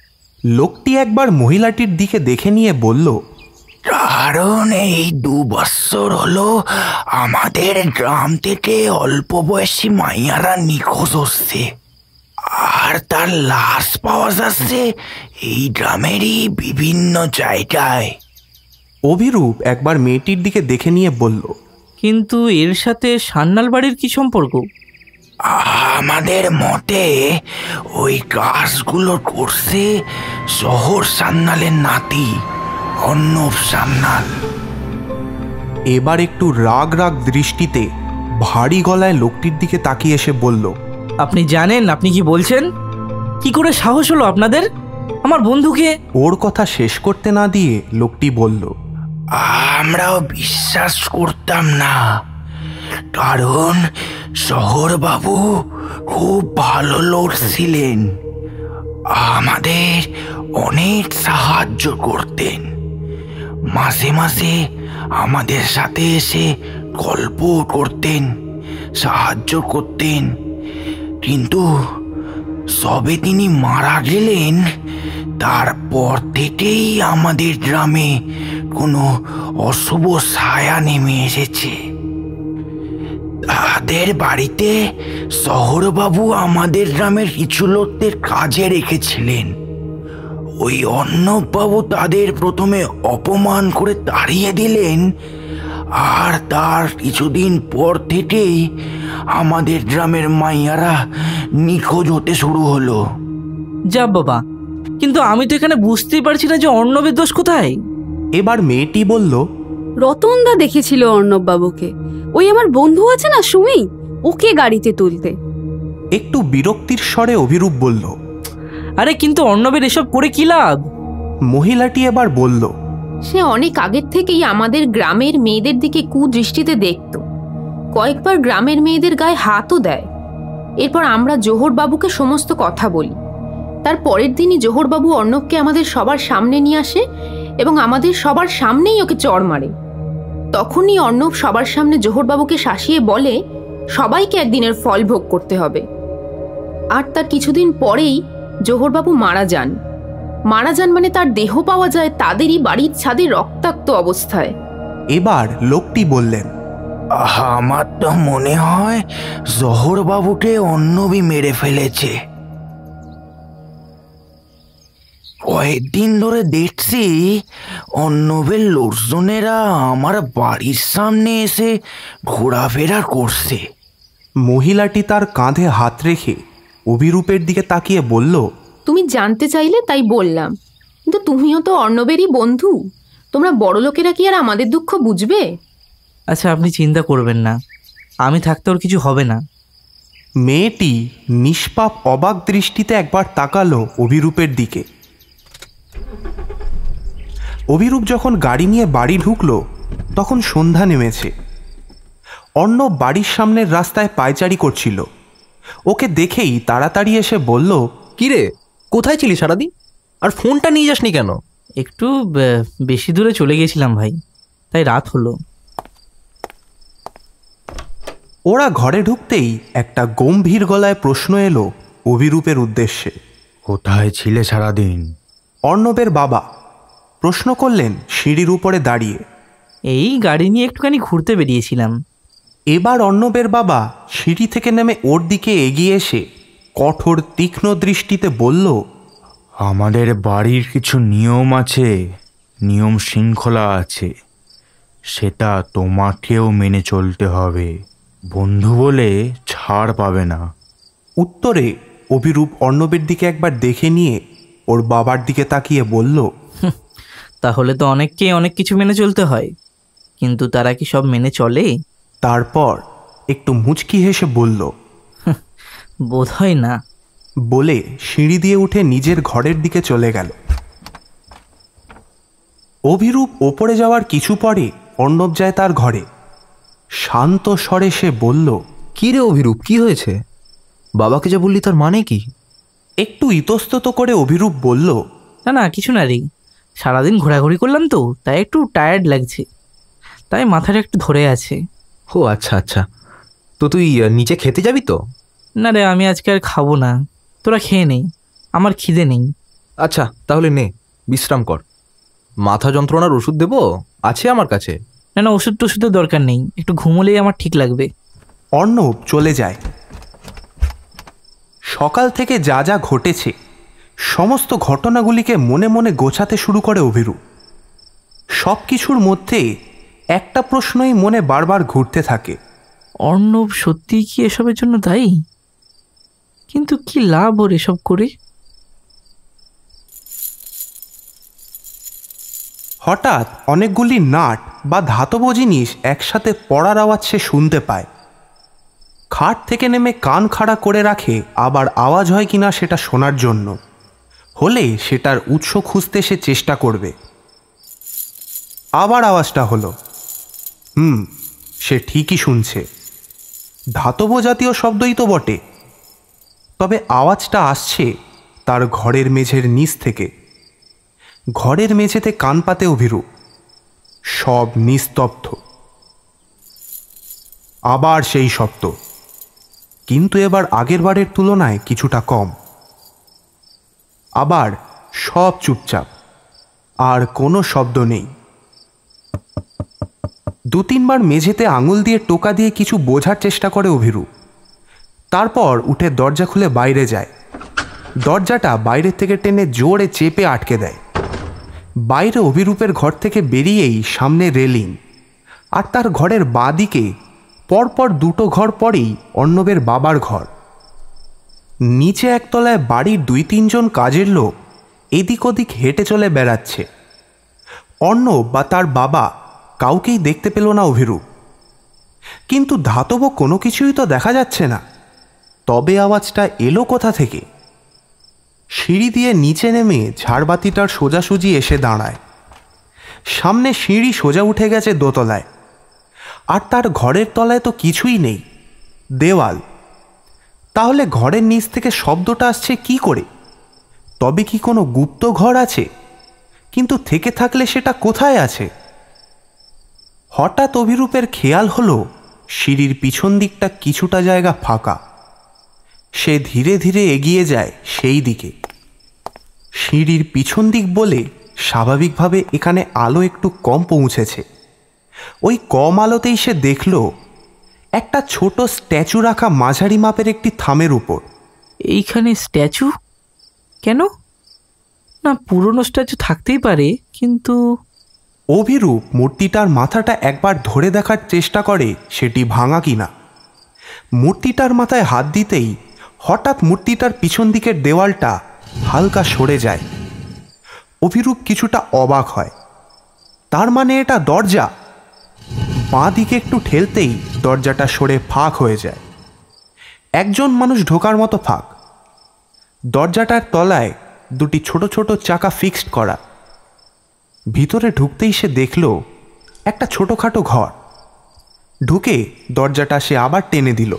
A: লোকটি একবার মহিলাটির দিকে দেখে নিয়ে বলল,
E: কারণ এই দু বছর হলো আমাদের গ্রাম থেকে অল্প বয়সী মাইয়ারা নিখোঁজ হচ্ছে, আর তার লাশ পাওয়া যাচ্ছে এই গ্রামেরই বিভিন্ন জায়গায়।
A: অভিরূপ একবার মেয়েটির দিকে দেখে নিয়ে বলল,
B: কিন্তু এর সাথে সান্যাল বাড়ির কি সম্পর্ক?
E: আমাদের মতে ওই কাজগুলো করছে শহর সান্যালের নাতি অর্ণব সান্যাল।
A: এবার একটু রাগ রাগ দৃষ্টিতে ভারী গলায় লোকটির দিকে তাকিয়ে এসে বলল,
B: আপনি জানেন আপনি কি বলছেন? কি করে সাহস হলো আপনাদের আমার বন্ধুকে?
A: ওর কথা শেষ করতে না দিয়ে লোকটি বলল,
E: আমরাও বিশ্বাস করতাম না, কারণ শহরবাবু খুব ভালো লোক ছিলেন, আমাদের অনেক সাহায্য করতেন, মাঝে মাঝে আমাদের সাথে এসে গল্প করতেন, সাহায্য করতেন। কিন্তু সবে তিনি মারা গেলেন তারপর থেকেই আমাদের গ্রামে কোনো অশুভ ছায়া নেমে এসেছে। তাদের বাড়িতে শহরবাবু আমাদের গ্রামের কিছু লোকদের কাজে রেখেছিলেন। ওই অর্ণববাবু তাদের প্রথমে অপমান করে তাড়িয়ে দিলেন, আর তার কিছুদিন পর থেকেই আমাদের গ্রামের মাইয়ারা নিখোঁজ হতে শুরু হলো।
B: যা বাবা, কিন্তু আমি তো এখানে বুঝতেই পারছি না যে অর্ণবের দোষ কোথায়।
A: এবার মেয়েটি বলল,
I: রতনদা দেখেছিল অর্ণব বাবুকে, ওই আমার বন্ধু আছে না সুমি, ওকে গাড়িতে তুলতে।
A: একটু বিরক্তির স্বরে অভিরূপ বলল,
B: আরে কিন্তু অর্ণবের এসব করে কি লাভ?
A: মহিলাটি এবার বলল,
J: সে অনেক আগের থেকেই আমাদের গ্রামের মেয়েদের দিকে কুদৃষ্টিতে দেখত, কয়েকবার গ্রামের মেয়েদের গায়ে হাতও দেয়। এরপর আমরা জোহরবাবুকে সমস্ত কথা বলি। তার পরের দিনই জোহরবাবু অর্ণবকে আমাদের সবার সামনে নিয়ে আসে এবং আমাদের সবার সামনেই ওকে চড় মারে। তখনই অর্ণব সবার সামনে জোহরবাবুকে শাসিয়ে বলে সবাইকে একদিনের ফল ভোগ করতে হবে। আর তার কিছুদিন পরেই জোহরবাবু মারা যান। মারা যান মানে তার দেহ পাওয়া যায় তাদেরই বাড়ির ছাদে রক্তাক্ত অবস্থায়।
A: এবার লোকটি বললেন,
E: আমার তো মনে হয় জোহরবাবুকে অর্ণবই মেরে ফেলেছে। কয়েকদিন ধরে দেখছি অর্ণবের লোকজনেরা আমার বাড়ির সামনে এসে ঘোরাফেরা করছে।
A: মহিলাটি তার কাঁধে হাত রেখে অভিরূপের দিকে তাকিয়ে বলল,
J: তুমি জানতে চাইলে তাই বললাম, কিন্তু তুমিও তো অর্ণবেরই বন্ধু, তোমরা বড় লোকেরা কি আর আমাদের দুঃখ বুঝবে?
B: আচ্ছা আপনি চিন্তা করবেন না, আমি থাকতে ওর কিছু হবে না।
A: মেয়েটি নিষ্পাপ অবাক দৃষ্টিতে একবার তাকালো অভিরূপের দিকে। অভিরূপ যখন গাড়ি নিয়ে বাড়ি ঢুকলো তখন সন্ধ্যা নেমেছে। অর্ণব বাড়ির সামনের রাস্তায় পায়চারি করছিল। ওকে দেখেই তাড়াতাড়ি এসে বলল,
C: কিরে কোথায় ছিলি সারাদিন, আর ফোনটা নিয়ে যাসনি কেন?
B: একটু বেশি দূরে চলে গেছিলাম ভাই, তাই রাত হলো।
A: ওরা ঘরে ঢুকতেই একটা গম্ভীর গলায় প্রশ্ন এলো অভিরূপের উদ্দেশ্যে,
E: কোথায় ছিলে সারাদিন?
A: অর্ণবের বাবা প্রশ্ন করলেন সিঁড়ির উপরে দাঁড়িয়ে।
B: এই গাড়ি নিয়ে একটুখানি ঘুরতে বেরিয়েছিলাম।
A: এবার অর্ণবের বাবা সিঁড়ি থেকে নেমে ওর দিকে এগিয়ে এসে কঠোর তীক্ষ্ণ দৃষ্টিতে বলল,
E: আমাদের বাড়ির কিছু নিয়ম আছে, নিয়ম শৃঙ্খলা আছে, সেটা তোমাকেও মেনে চলতে হবে, বন্ধু বলে ছাড় পাবে না।
A: উত্তরে অভিরূপ অর্ণবের দিকে একবার দেখে নিয়ে ওর বাবার দিকে তাকিয়ে বলল,
B: তাহলে তো অনেককে অনেক কিছু মেনে চলতে হয়, কিন্তু তারা কি সব মেনে চলে?
A: তারপর একটু মুচকি হেসে বলল,
B: বোধ হয় না,
A: বলে সিঁড়ি দিয়ে উঠে নিজের ঘরের দিকে চলে গেল। অভিরূপ ওপরে যাওয়ার কিছু পরে অর্ণব যায় তার ঘরে। শান্ত স্বরে সে বলল,
C: কি রে অভিরূপ, কি হয়েছে? বাবাকে যা বললি তার মানে কি?
A: একটু ইতস্তত করে অভিরূপ বলল,
B: না না কিছু না রে, সারাদিন ঘোরাঘুরি করলাম তো তাই একটু টায়ার্ড লাগছে, তাই মাথাটা একটু ধরে আছে।
C: ও আচ্ছা আচ্ছা, তো তুই নিচে খেতে যাবি তো?
B: না রে, আমি আজকে আর খাবো না, তোরা খেয়ে নেই, আমার খিদে নেই।
C: আচ্ছা তাহলে নে, বিশ্রাম কর। মাথা যন্ত্রণার ওষুধ দেবো, আছে আমার কাছে।
B: না না, ওষুধ টষুধের দরকার নেই, একটু ঘুমোলেই আমার ঠিক লাগবে।
A: অর্ণব চলে যায়। সকাল থেকে যা যা ঘটেছে সমস্ত ঘটনাগুলিকে মনে মনে গোছাতে শুরু করে অভিরূপ। সব কিছুর মধ্যে একটা প্রশ্নই মনে বারবার ঘুরতে থাকে,
B: অর্ণব সত্যিই কি এসবের জন্য দায়ী? কিন্তু কি লাভ ওর এসব করে?
A: হঠাৎ অনেকগুলি নাট বা ধাতব জিনিস একসাথে পড়ার আওয়াজ সে শুনতে পায়। খাট থেকে নেমে কান খাড়া করে রাখে, আবার আওয়াজ হয় কিনা সেটা শোনার জন্য। হলে সেটার উৎস খুঁজতে সে চেষ্টা করবে। আবার আওয়াজটা হলো। হুম, সে ঠিকই শুনছে। ধাতব জাতীয় শব্দই তো বটে, তবে আওয়াজটা আসছে তার ঘরের মেঝের নিচ থেকে। ঘরের মেঝেতে কান পাতে অভিরূপ। সব নিস্তব্ধ। আবার সেই শব্দ, কিন্তু এবার আগের বারের তুলনায় কিছুটা কম। আবার সব চুপচাপ, আর কোনো শব্দ নেই। দু তিনবার মেঝেতে আঙুল দিয়ে টোকা দিয়ে কিছু বোঝার চেষ্টা করে অভিরূপ। তারপর উঠে দরজা খুলে বাইরে যায়। দরজাটা বাইরের থেকে টেনে জোরে চেপে আটকে দেয়। বাইরে অভিরূপের ঘর থেকে বেরিয়েই সামনে রেলিং, আর তার ঘরের বাঁ দিকে পরপর দুটো ঘর পরেই অর্ণবের বাবার ঘর। নিচে একতলায় বাড়ির দুই তিনজন কাজের লোক এদিক ওদিক হেঁটে চলে বেড়াচ্ছে। অর্ণব বা তার বাবা কাউকেই দেখতে পেল না অভিরূপ। কিন্তু ধাতব কোনো কিছুই তো দেখা যাচ্ছে না। তবে আওয়াজটা এলো কোথা থেকে? সিঁড়ি দিয়ে নিচে নেমে ঝাড়বাতিটার সোজাসুজি এসে দাঁড়ায়। সামনে সিঁড়ি সোজা উঠে গেছে দোতলায়, আর তার ঘরের তলায় তো কিছুই নেই, দেওয়াল। তাহলে ঘরের নিচ থেকে শব্দটা আসছে কি করে? তবে কি কোনো গুপ্ত ঘর আছে? কিন্তু থেকে থাকলে সেটা কোথায় আছে? হঠাৎ অভিরূপের খেয়াল হলো সিঁড়ির পিছন দিকটা কিছুটা জায়গা ফাঁকা। সে ধীরে ধীরে এগিয়ে যায় সেই দিকে। সিঁড়ির পিছন দিক বলে স্বাভাবিকভাবে এখানে আলো একটু কম পৌঁছেছে। ওই কম আলোতেই সে দেখল একটা ছোট স্ট্যাচু রাখা মাঝারি মাপের একটি থামের উপর।
B: এইখানে স্ট্যাচু কেন? না, পুরনো স্ট্যাচু থাকতেই পারে, কিন্তু
A: অভিরূপ মূর্তিটার মাথাটা একবার ধরে দেখার চেষ্টা করে সেটি ভাঙা কিনা। মূর্তিটার মাথায় হাত দিতেই হঠাৎ মূর্তিটার পিছন দিকের দেওয়ালটা হালকা সরে যায়। অভিরূপ কিছুটা অবাক হয়। তার মানে এটা দরজা। বাঁ দিকে একটু ঠেলতেই দরজাটা সরে ফাঁক হয়ে যায়। একজন মানুষ ঢোকার মতো ফাঁক। দরজাটার তলায় দুটি ছোট ছোট চাকা ফিক্সড করা। ভিতরে ঢুকতেই সে দেখল একটা ছোটোখাটো ঘর। ঢুকে দরজাটা সে আবার টেনে দিল।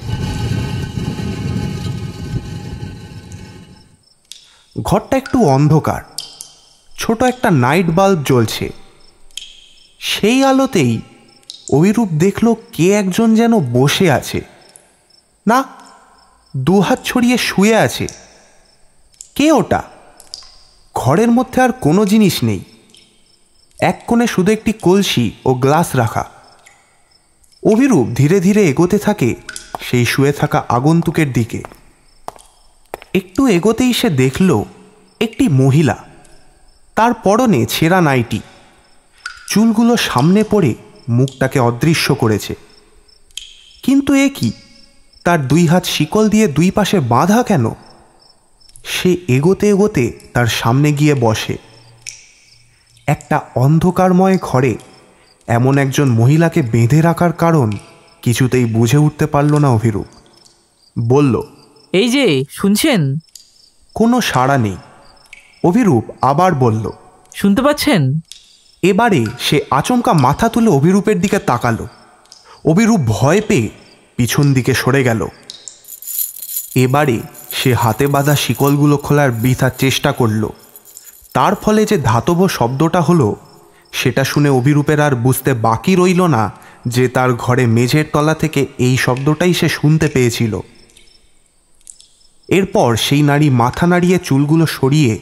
A: ঘরটা একটু অন্ধকার। ছোট একটা নাইট বাল্ব জ্বলছে। সেই আলোতেই অভিরূপ দেখল কে একজন যেন বসে আছে, না দুহাত ছড়িয়ে শুয়ে আছে। কে ওটা? ঘরের মধ্যে আর কোনো জিনিস নেই। এক কোণে শুধু একটি কলসি ও গ্লাস রাখা। অভিরূপ ধীরে ধীরে এগোতে থাকে সেই শুয়ে থাকা আগন্তুকের দিকে। একটু এগোতেই সে দেখল একটি মহিলা। তার পরনে ছেঁড়া নাইটি। চুলগুলো সামনে পড়ে মুখটাকে অদৃশ্য করেছে। কিন্তু এ কি? তার দুই হাত শিকল দিয়ে দুই পাশে বাঁধা কেন? সে এগোতে এগোতে তার সামনে গিয়ে বসে। একটা অন্ধকারময় ঘরে এমন একজন মহিলাকে বেঁধে রাখার কারণ কিছুতেই বুঝে উঠতে পারল না অভিরূপ। বলল,
B: এই যে শুনছেন?
A: কোনো সাড়া নেই। অভিরূপ আবার বলল,
B: শুনতে পাচ্ছেন?
A: এবারে সে আচমকা মাথা তুলে অভিরূপের দিকে তাকালো। অভিরূপ ভয় পেয়ে পিছন দিকে সরে গেল। এবারে সে হাতে বাঁধা শিকলগুলো খোলার বৃথা চেষ্টা করল। তার ফলে যে ধাতব শব্দটা হলো সেটা শুনে অভিরূপের আর বুঝতে বাকি রইল না যে তার ঘরে মেঝের তলা থেকে এই শব্দটাই সে শুনতে পেয়েছিল। এরপর সেই নারী মাথা নাড়িয়ে চুলগুলো সরিয়ে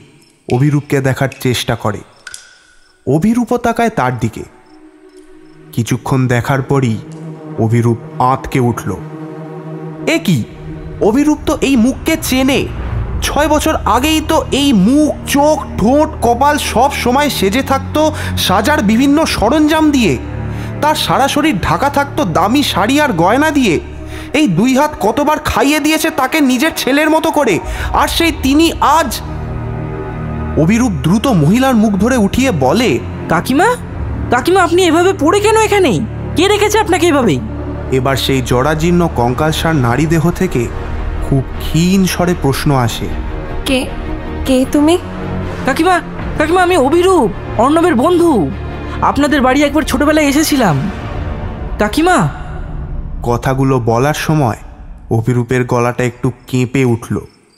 A: অভিরূপকে দেখার চেষ্টা করে। অভিরূপও তাকায় তার দিকে। কিছুক্ষণ দেখার পরই অভিরূপ আঁতকে উঠল। এ কি, অভিরূপ তো এই মুখকে চেনে। ছয় বছর আগেই তো এই মুখ, চোখ, ঠোঁট, কপাল সব সময় সেজে থাকতো সাজার বিভিন্ন সরঞ্জাম দিয়ে। তার সারা শরীর ঢাকা থাকতো দামি শাড়ি আর গয়না দিয়ে। এই দুই হাত কতবার খাইয়ে দিয়েছে তাকে নিজের ছেলের মতো করে, আর সেই তিনি আজ। অভিরূপ দ্রুত মহিলার মুখ ধরে উঠিয়ে বলে,
B: কাকিমা, কাকিমা আপনি এভাবে পড়ে কেন এখানে? কে রেখেছে আপনাকে এভাবে?
A: এবার সেই জরাজীর্ণ কঙ্কালসার নারী দেহ থেকে খুব ক্ষীণ স্বরে প্রশ্ন আসে,
K: কে কে তুমি?
B: কাকিমা, কাকিমা আমি অভিরূপ, অর্ণবের বন্ধু। আপনাদের বাড়ি একবার ছোটবেলায় এসেছিলাম। কাকিমা।
A: কথাগুলো বলার সময় অভিরূপের গলাটা একটু কেঁপে উঠল।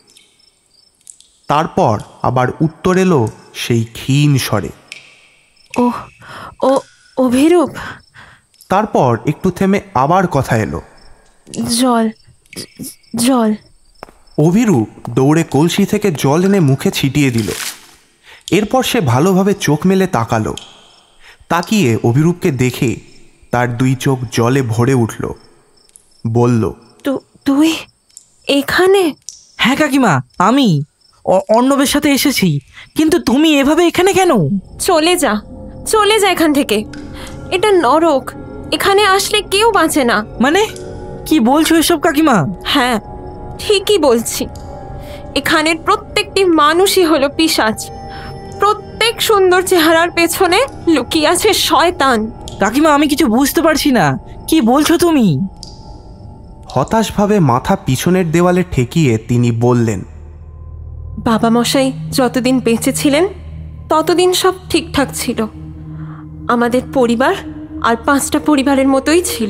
A: তারপর আবার উত্তর এলো সেই ক্ষীণ স্বরে,
K: ও ও অভিরূপ।
A: তারপর একটু থেমে আবার কথা এলো,
K: জল জল।
A: অভিরূপ দৌড়ে কলসি থেকে জল এনে মুখে ছিটিয়ে দিল। এরপর সে ভালোভাবে চোখ মেলে তাকালো। তাকিয়ে অভিরূপকে দেখে তার দুই চোখ জলে ভরে উঠল। বলল,
K: তুই এখানে?
B: হ্যাঁ কাকিমা, আমি অর্ণবের সাথে এসেছি। কিন্তু তুমি এভাবে এখানে কেন?
K: চলে যা, চলে যা এখান থেকে। এটা নরক, এখানে আসলে কেউ বাঁচে না।
B: মানে কি বলছো এসব কাকিমা?
K: হ্যাঁ ঠিকই বলছি। এখানের প্রত্যেকটি মানুষই হলো পিশাচ। প্রত্যেক সুন্দর চেহারার পেছনে লুকিয়ে আছে শয়তান।
B: কাকিমা আমি কিছু বুঝতে পারছি না, কি বলছো তুমি?
A: হতাশভাবে মাথা পিছনের দেওয়ালে ঠেকিয়ে তিনি বললেন,
K: বাবা মশাই যতদিন বেঁচে ছিলেন ততদিন সব ঠিকঠাক ছিল। আমাদের পরিবার আর পাঁচটা পরিবারের মতোই ছিল।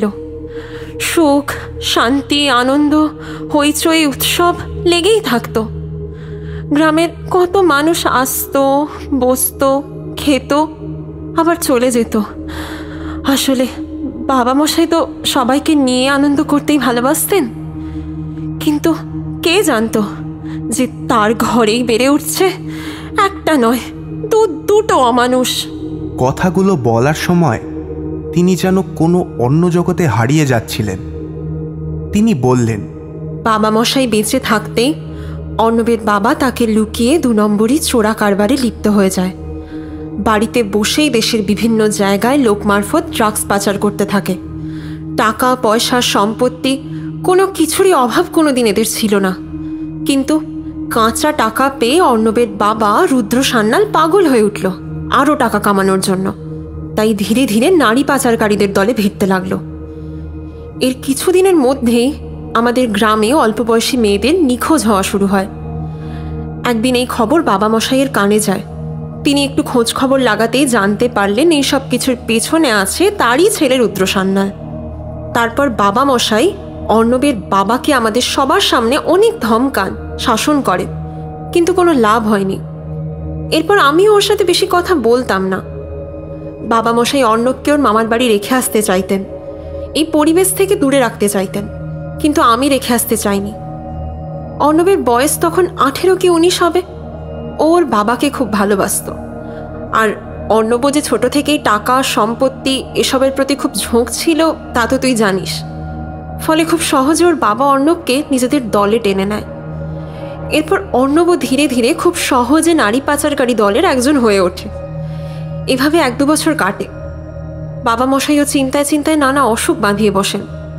K: সুখ, শান্তি, আনন্দ, হইচই, উৎসব লেগেই থাকতো। গ্রামের কত মানুষ আসতো, বসতো, খেত, আবার চলে যেত। আসলে বাবা মশাই তো সবাইকে নিয়ে আনন্দ করতেই ভালোবাসতেন। কিন্তু কে জানতো যে তার ঘরেই বেড়ে উঠছে একটা নয় দু দুটো অমানুষ।
A: কথাগুলো বলার সময় তিনি যেন কোনো অন্য জগতে হারিয়ে যাচ্ছিলেন। তিনি বললেন,
K: বাবা মশাই বেঁচে থাকতেই অর্ণবের বাবা তাকে লুকিয়ে দু নম্বরই চোরা কারবারে লিপ্ত হয়ে যায়। বাড়িতে বসেই দেশের বিভিন্ন জায়গায় লোক মারফত ড্রাগস পাচার করতে থাকে। টাকা পয়সা, সম্পত্তি কোনো কিছুরই অভাব কোনোদিন এদের ছিল না। কিন্তু কাঁচা টাকা পেয়ে অর্ণবের বাবা রুদ্র সান্যাল পাগল হয়ে উঠল আরও টাকা কামানোর জন্য। তাই ধীরে ধীরে নারী পাচারকারীদের দলে ভিড়তে লাগলো। এর কিছুদিনের মধ্যেই আমাদের গ্রামে অল্প বয়সী মেয়েদের নিখোঁজ হওয়া শুরু হয়। একদিন এই খবর বাবা মশাইয়ের কানে যায়। তিনি একটু খোঁজ খবর লাগাতেই জানতে পারলেন এই সব কিছুর পেছনে আছে তারই ছেলে রুদ্র সান্যাল। তারপর বাবা মশাই অর্ণবের বাবাকে আমাদের সবার সামনে অনেক ধমকান, শাসন করে, কিন্তু কোনো লাভ হয়নি। এরপর আমিও ওর সাথে বেশি কথা বলতাম না। বাবা মশাই অর্ণবকে ওর মামার বাড়ি রেখে আসতে চাইতেন, এই পরিবেশ থেকে দূরে রাখতে চাইতেন, কিন্তু আমি রেখে আসতে চাইনি। অর্ণবের বয়স তখন আঠেরো কি উনিশ হবে। ওর বাবাকে খুব ভালোবাসত। আর অর্ণব যে ছোট থেকেই টাকা, সম্পত্তি এসবের প্রতি খুব ঝোঁক ছিল তা তো তুই জানিস। ফলে খুব সহজে ওর বাবা অর্ণবকে নিজেদের দলে টেনে নেয়। এরপর অর্ণবও ধীরে ধীরে খুব সহজে নারী পাচারকারী দলের একজন হয়ে ওঠে। এভাবে এক দু বছর কাটে। বাবা মশাইও চিন্তায় চিন্তায় নানা অসুখ বাঁধিয়ে বসেন।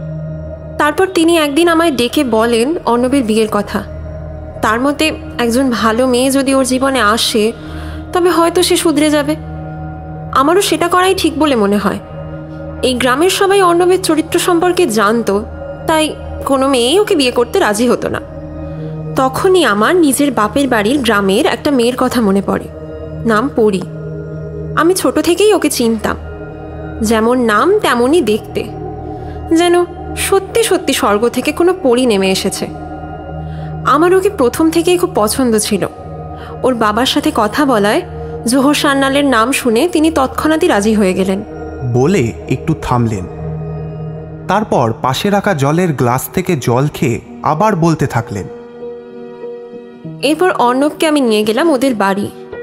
K: তারপর তিনি একদিন আমায় ডেকে বলেন অর্ণবের বিয়ের কথা। তার মতে একজন ভালো মেয়ে যদি ওর জীবনে আসে তবে হয়তো সে শুধরে যাবে। আমারও সেটা করাই ঠিক বলে মনে হয়। এই গ্রামের সবাই অর্ণবের চরিত্র সম্পর্কে জানতো, তাই কোনো মেয়েই ওকে বিয়ে করতে রাজি হতো না। তখনই আমার নিজের বাপের বাড়ির গ্রামের একটা মেয়ের কথা মনে পড়ে। নাম পরি। আমি ছোট থেকেই ওকে চিনতাম। যেমন নাম তেমনই দেখতে, যেন সত্যি সত্যি স্বর্গ থেকে কোনো পরি নেমে এসেছে। আমার ওকে প্রথম থেকেই খুব পছন্দ ছিল। ওর বাবার সাথে কথা বলায় জোহর সান্যালের নাম শুনে তিনি তৎক্ষণাৎই রাজি হয়ে গেলেন।
A: বলে একটু থামলেন। তারপর পাশে রাখা জলের গ্লাস থেকে জল খেয়ে আবার বলতে থাকলেন,
K: এরপর অর্ণবকে আমি নিয়ে গেলাম ওদের বাড়ি।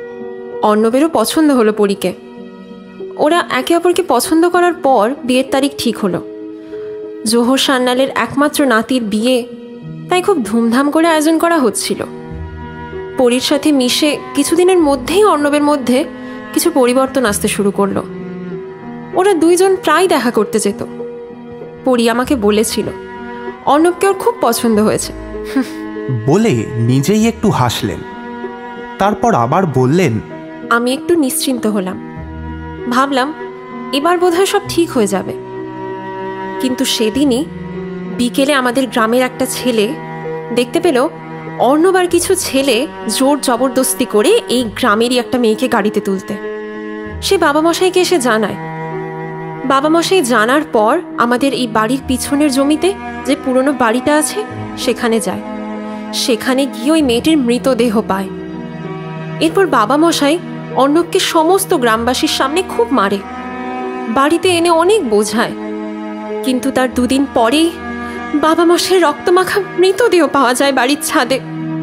K: অর্ণবেরও পছন্দ হলো পরীকে। ওরা একে অপরকে পছন্দ করার পর বিয়ের তারিখ ঠিক হলো। জোহর সান্যালের একমাত্র নাতির বিয়ে, তাই খুব ধুমধাম করে আয়োজন করা হচ্ছিল। পরীর সাথে মিশে কিছুদিনের মধ্যেই অর্ণবের মধ্যে কিছু পরিবর্তন আসতে শুরু করলো। ওরা দুইজন প্রায় দেখা করতে যেত। পরী আমাকে বলেছিল অর্ণবকে ওর খুব পছন্দ হয়েছে।
A: বলে নিজেই একটু হাসলেন, তারপর আবার বললেন,
K: আমি একটু নিশ্চিন্ত হলাম। ভাবলাম এবার বোধহয় সব ঠিক হয়ে যাবে। কিন্তু সেদিনই বিকেলে আমাদের গ্রামের একটা ছেলে দেখতে পেল অর্ণব আর কিছু ছেলে জোর জবরদস্তি করে এই গ্রামেরই একটা মেয়েকে গাড়িতে তুলতে। সে বাবা মশাইকে এসে জানায়। বাবা মশাই জানার পর আমাদের এই বাড়ির পিছনের জমিতে যে পুরনো বাড়িটা আছে সেখানে যায়। সেখানে গিয়ে ওই মেয়েটির মৃতদেহ পায়। এরপর বাবা মশাই অর্ণবকে সমস্ত গ্রামবাসীর সামনে খুব মারে, বাড়িতে এনে অনেক বোঝায়। কিন্তু তার দুদিন পরেই বাবা মশাইয়ের রক্তমাখা মৃতদেহ পাওয়া যায় বাড়ির ছাদে।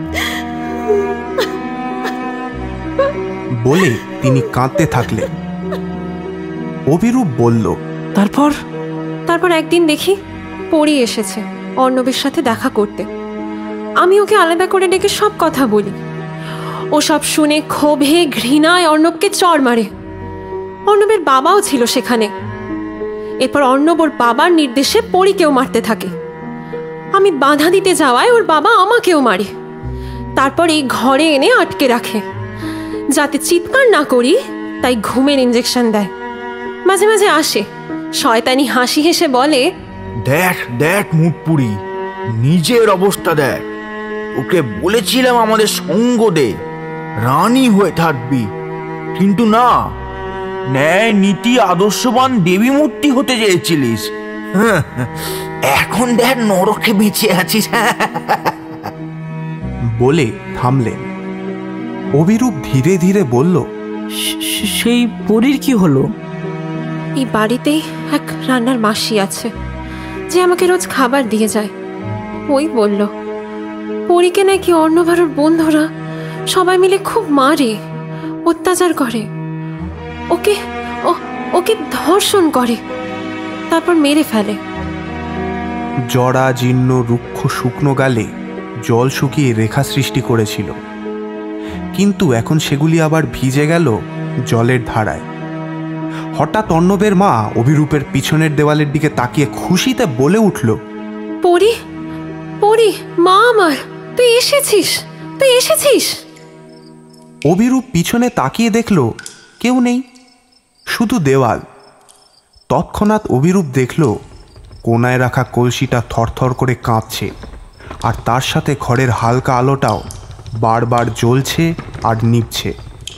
A: বলে তিনি কাঁদতে থাকলেন। অভিরূপ বলল,
B: তারপর
K: তারপর একদিন দেখি পরী এসেছে অর্ণবের সাথে দেখা করতে। আমি ওকে আলাদা করে ডেকে সব কথা বলি। ও সব শুনে ক্ষোভে ঘৃণায় অর্ণবকে চড় মারে। অর্ণবের বাবাও ছিল সেখানে। এরপর অর্ণব ওর বাবার নির্দেশে পরীকেও মারতে থাকে। আমি বাধা দিতে যাওয়ায় ওর বাবা আমাকেও মারে। তারপর এই ঘরে এনে আটকে রাখে, যাতে চিৎকার না করি তাই ঘুমের ইঞ্জেকশন দেয়। মাঝে মাঝে আসে, শয়তানি হাসি হেসে বলে,
E: দেখ দেখ মুটপুরি, নিজের অবস্থা দেখ। ওকে বলেছিলাম আমাদের সঙ্গ দে, রানী হয়ে থাকবি, কিন্তু না, ন্যায় নীতি আদর্শবান দেবী মূর্তি হতে চেয়েছিলিস। এখন দেখ নরকে বেঁচে আছিস।
A: বলে থামলেন। অভিরূপ ধীরে ধীরে বলল,
B: সেই পরীর কি হলো?
K: এই বাড়িতেই এক রান্নার মাসি আছে যে আমাকে রোজ খাবার দিয়ে যায়। ওই বলল পরীকে নাকি অর্ণব আর ওর বন্ধুরা সবাই মিলে খুব মারে, অত্যাচার করে, ওকে ওকে ধর্ষণ করে, তারপর মেরে ফেলে।
A: জরা জীর্ণ রুক্ষ শুকনো গালে জল শুকিয়ে রেখা সৃষ্টি করেছিল, কিন্তু এখন সেগুলি আবার ভিজে গেল জলের ধারায়। হঠাৎ অর্ণবের মা অভিরূপের পিছনের দেওয়ালের দিকে তাকিয়ে খুশিতে বলে উঠল,
K: পরী, পরী, মা আমার, তুই এসেছিস, তুই এসেছিস।
A: অভিরূপ পিছনে তাকিয়ে দেখল কেউ নেই, শুধু দেওয়াল। তৎক্ষণাৎ অভিরূপ দেখল কোনায় রাখা কলসিটা থরথর করে কাঁপছে, আর তার সাথে ঘরের হালকা আলোটাও বারবার জ্বলছে আর নিভছে।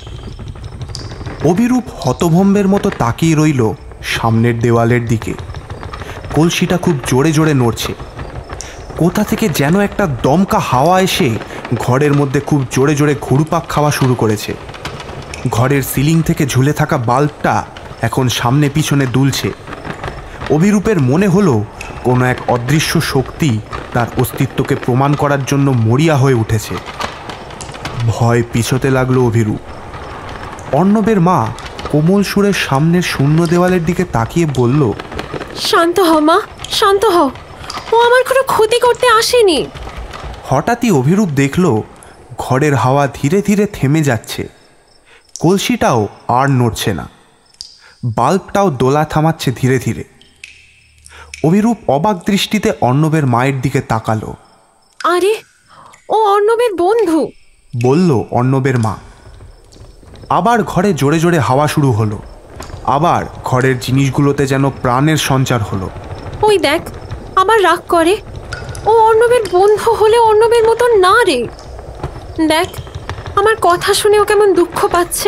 A: অভিরূপ হতভম্বের মতো তাকিয়ে রইল সামনের দেওয়ালের দিকে। কলসিটা খুব জোরে জোরে নড়ছে। কোথা থেকে যেন একটা দমকা হাওয়া এসে ঘরের মধ্যে খুব জোরে জোরে ঘুরপাক খাওয়া শুরু করেছে। ঘরের সিলিং থেকে ঝুলে থাকা বাল্বটা এখন সামনে পিছনে দুলছে। অভিরূপের মনে হলো কোনো এক অদৃশ্য শক্তি তার অস্তিত্বকে প্রমাণ করার জন্য মরিয়া হয়ে উঠেছে। ভয় পিছোতে লাগলো অভিরূপ। অর্ণবের মা কোমল সুরের সামনের শূন্য দেওয়ালের দিকে তাকিয়ে বলল,
K: শান্ত হ মা, শান্ত হ, ও আমার কোনো ক্ষতি করতে আসেনি।
A: হঠাৎই অভিরূপ দেখল ঘরের হাওয়া ধীরে ধীরে থেমে যাচ্ছে। কলসিটাও আর নড়ছে না, বাল্বটাও দোলা থামাচ্ছে ধীরে ধীরে। অভিরূপ অবাক দৃষ্টিতে অর্ণবের মায়ের দিকে তাকালো।
K: আরে, ও অর্ণবের বন্ধু,
A: বলল অর্ণবের মা। আবার ঘরে জোরে জোরে হাওয়া শুরু হলো। আবার ঘরের জিনিসগুলোতে যেন প্রাণের সঞ্চার হলো।
K: ওই দেখ, আবার রাগ করে। ও অর্ণবের বন্ধু হলে অর্ণবের মতো না রে। দেখ, আমার কথা শুনে ও কেমন দুঃখ পাচ্ছে।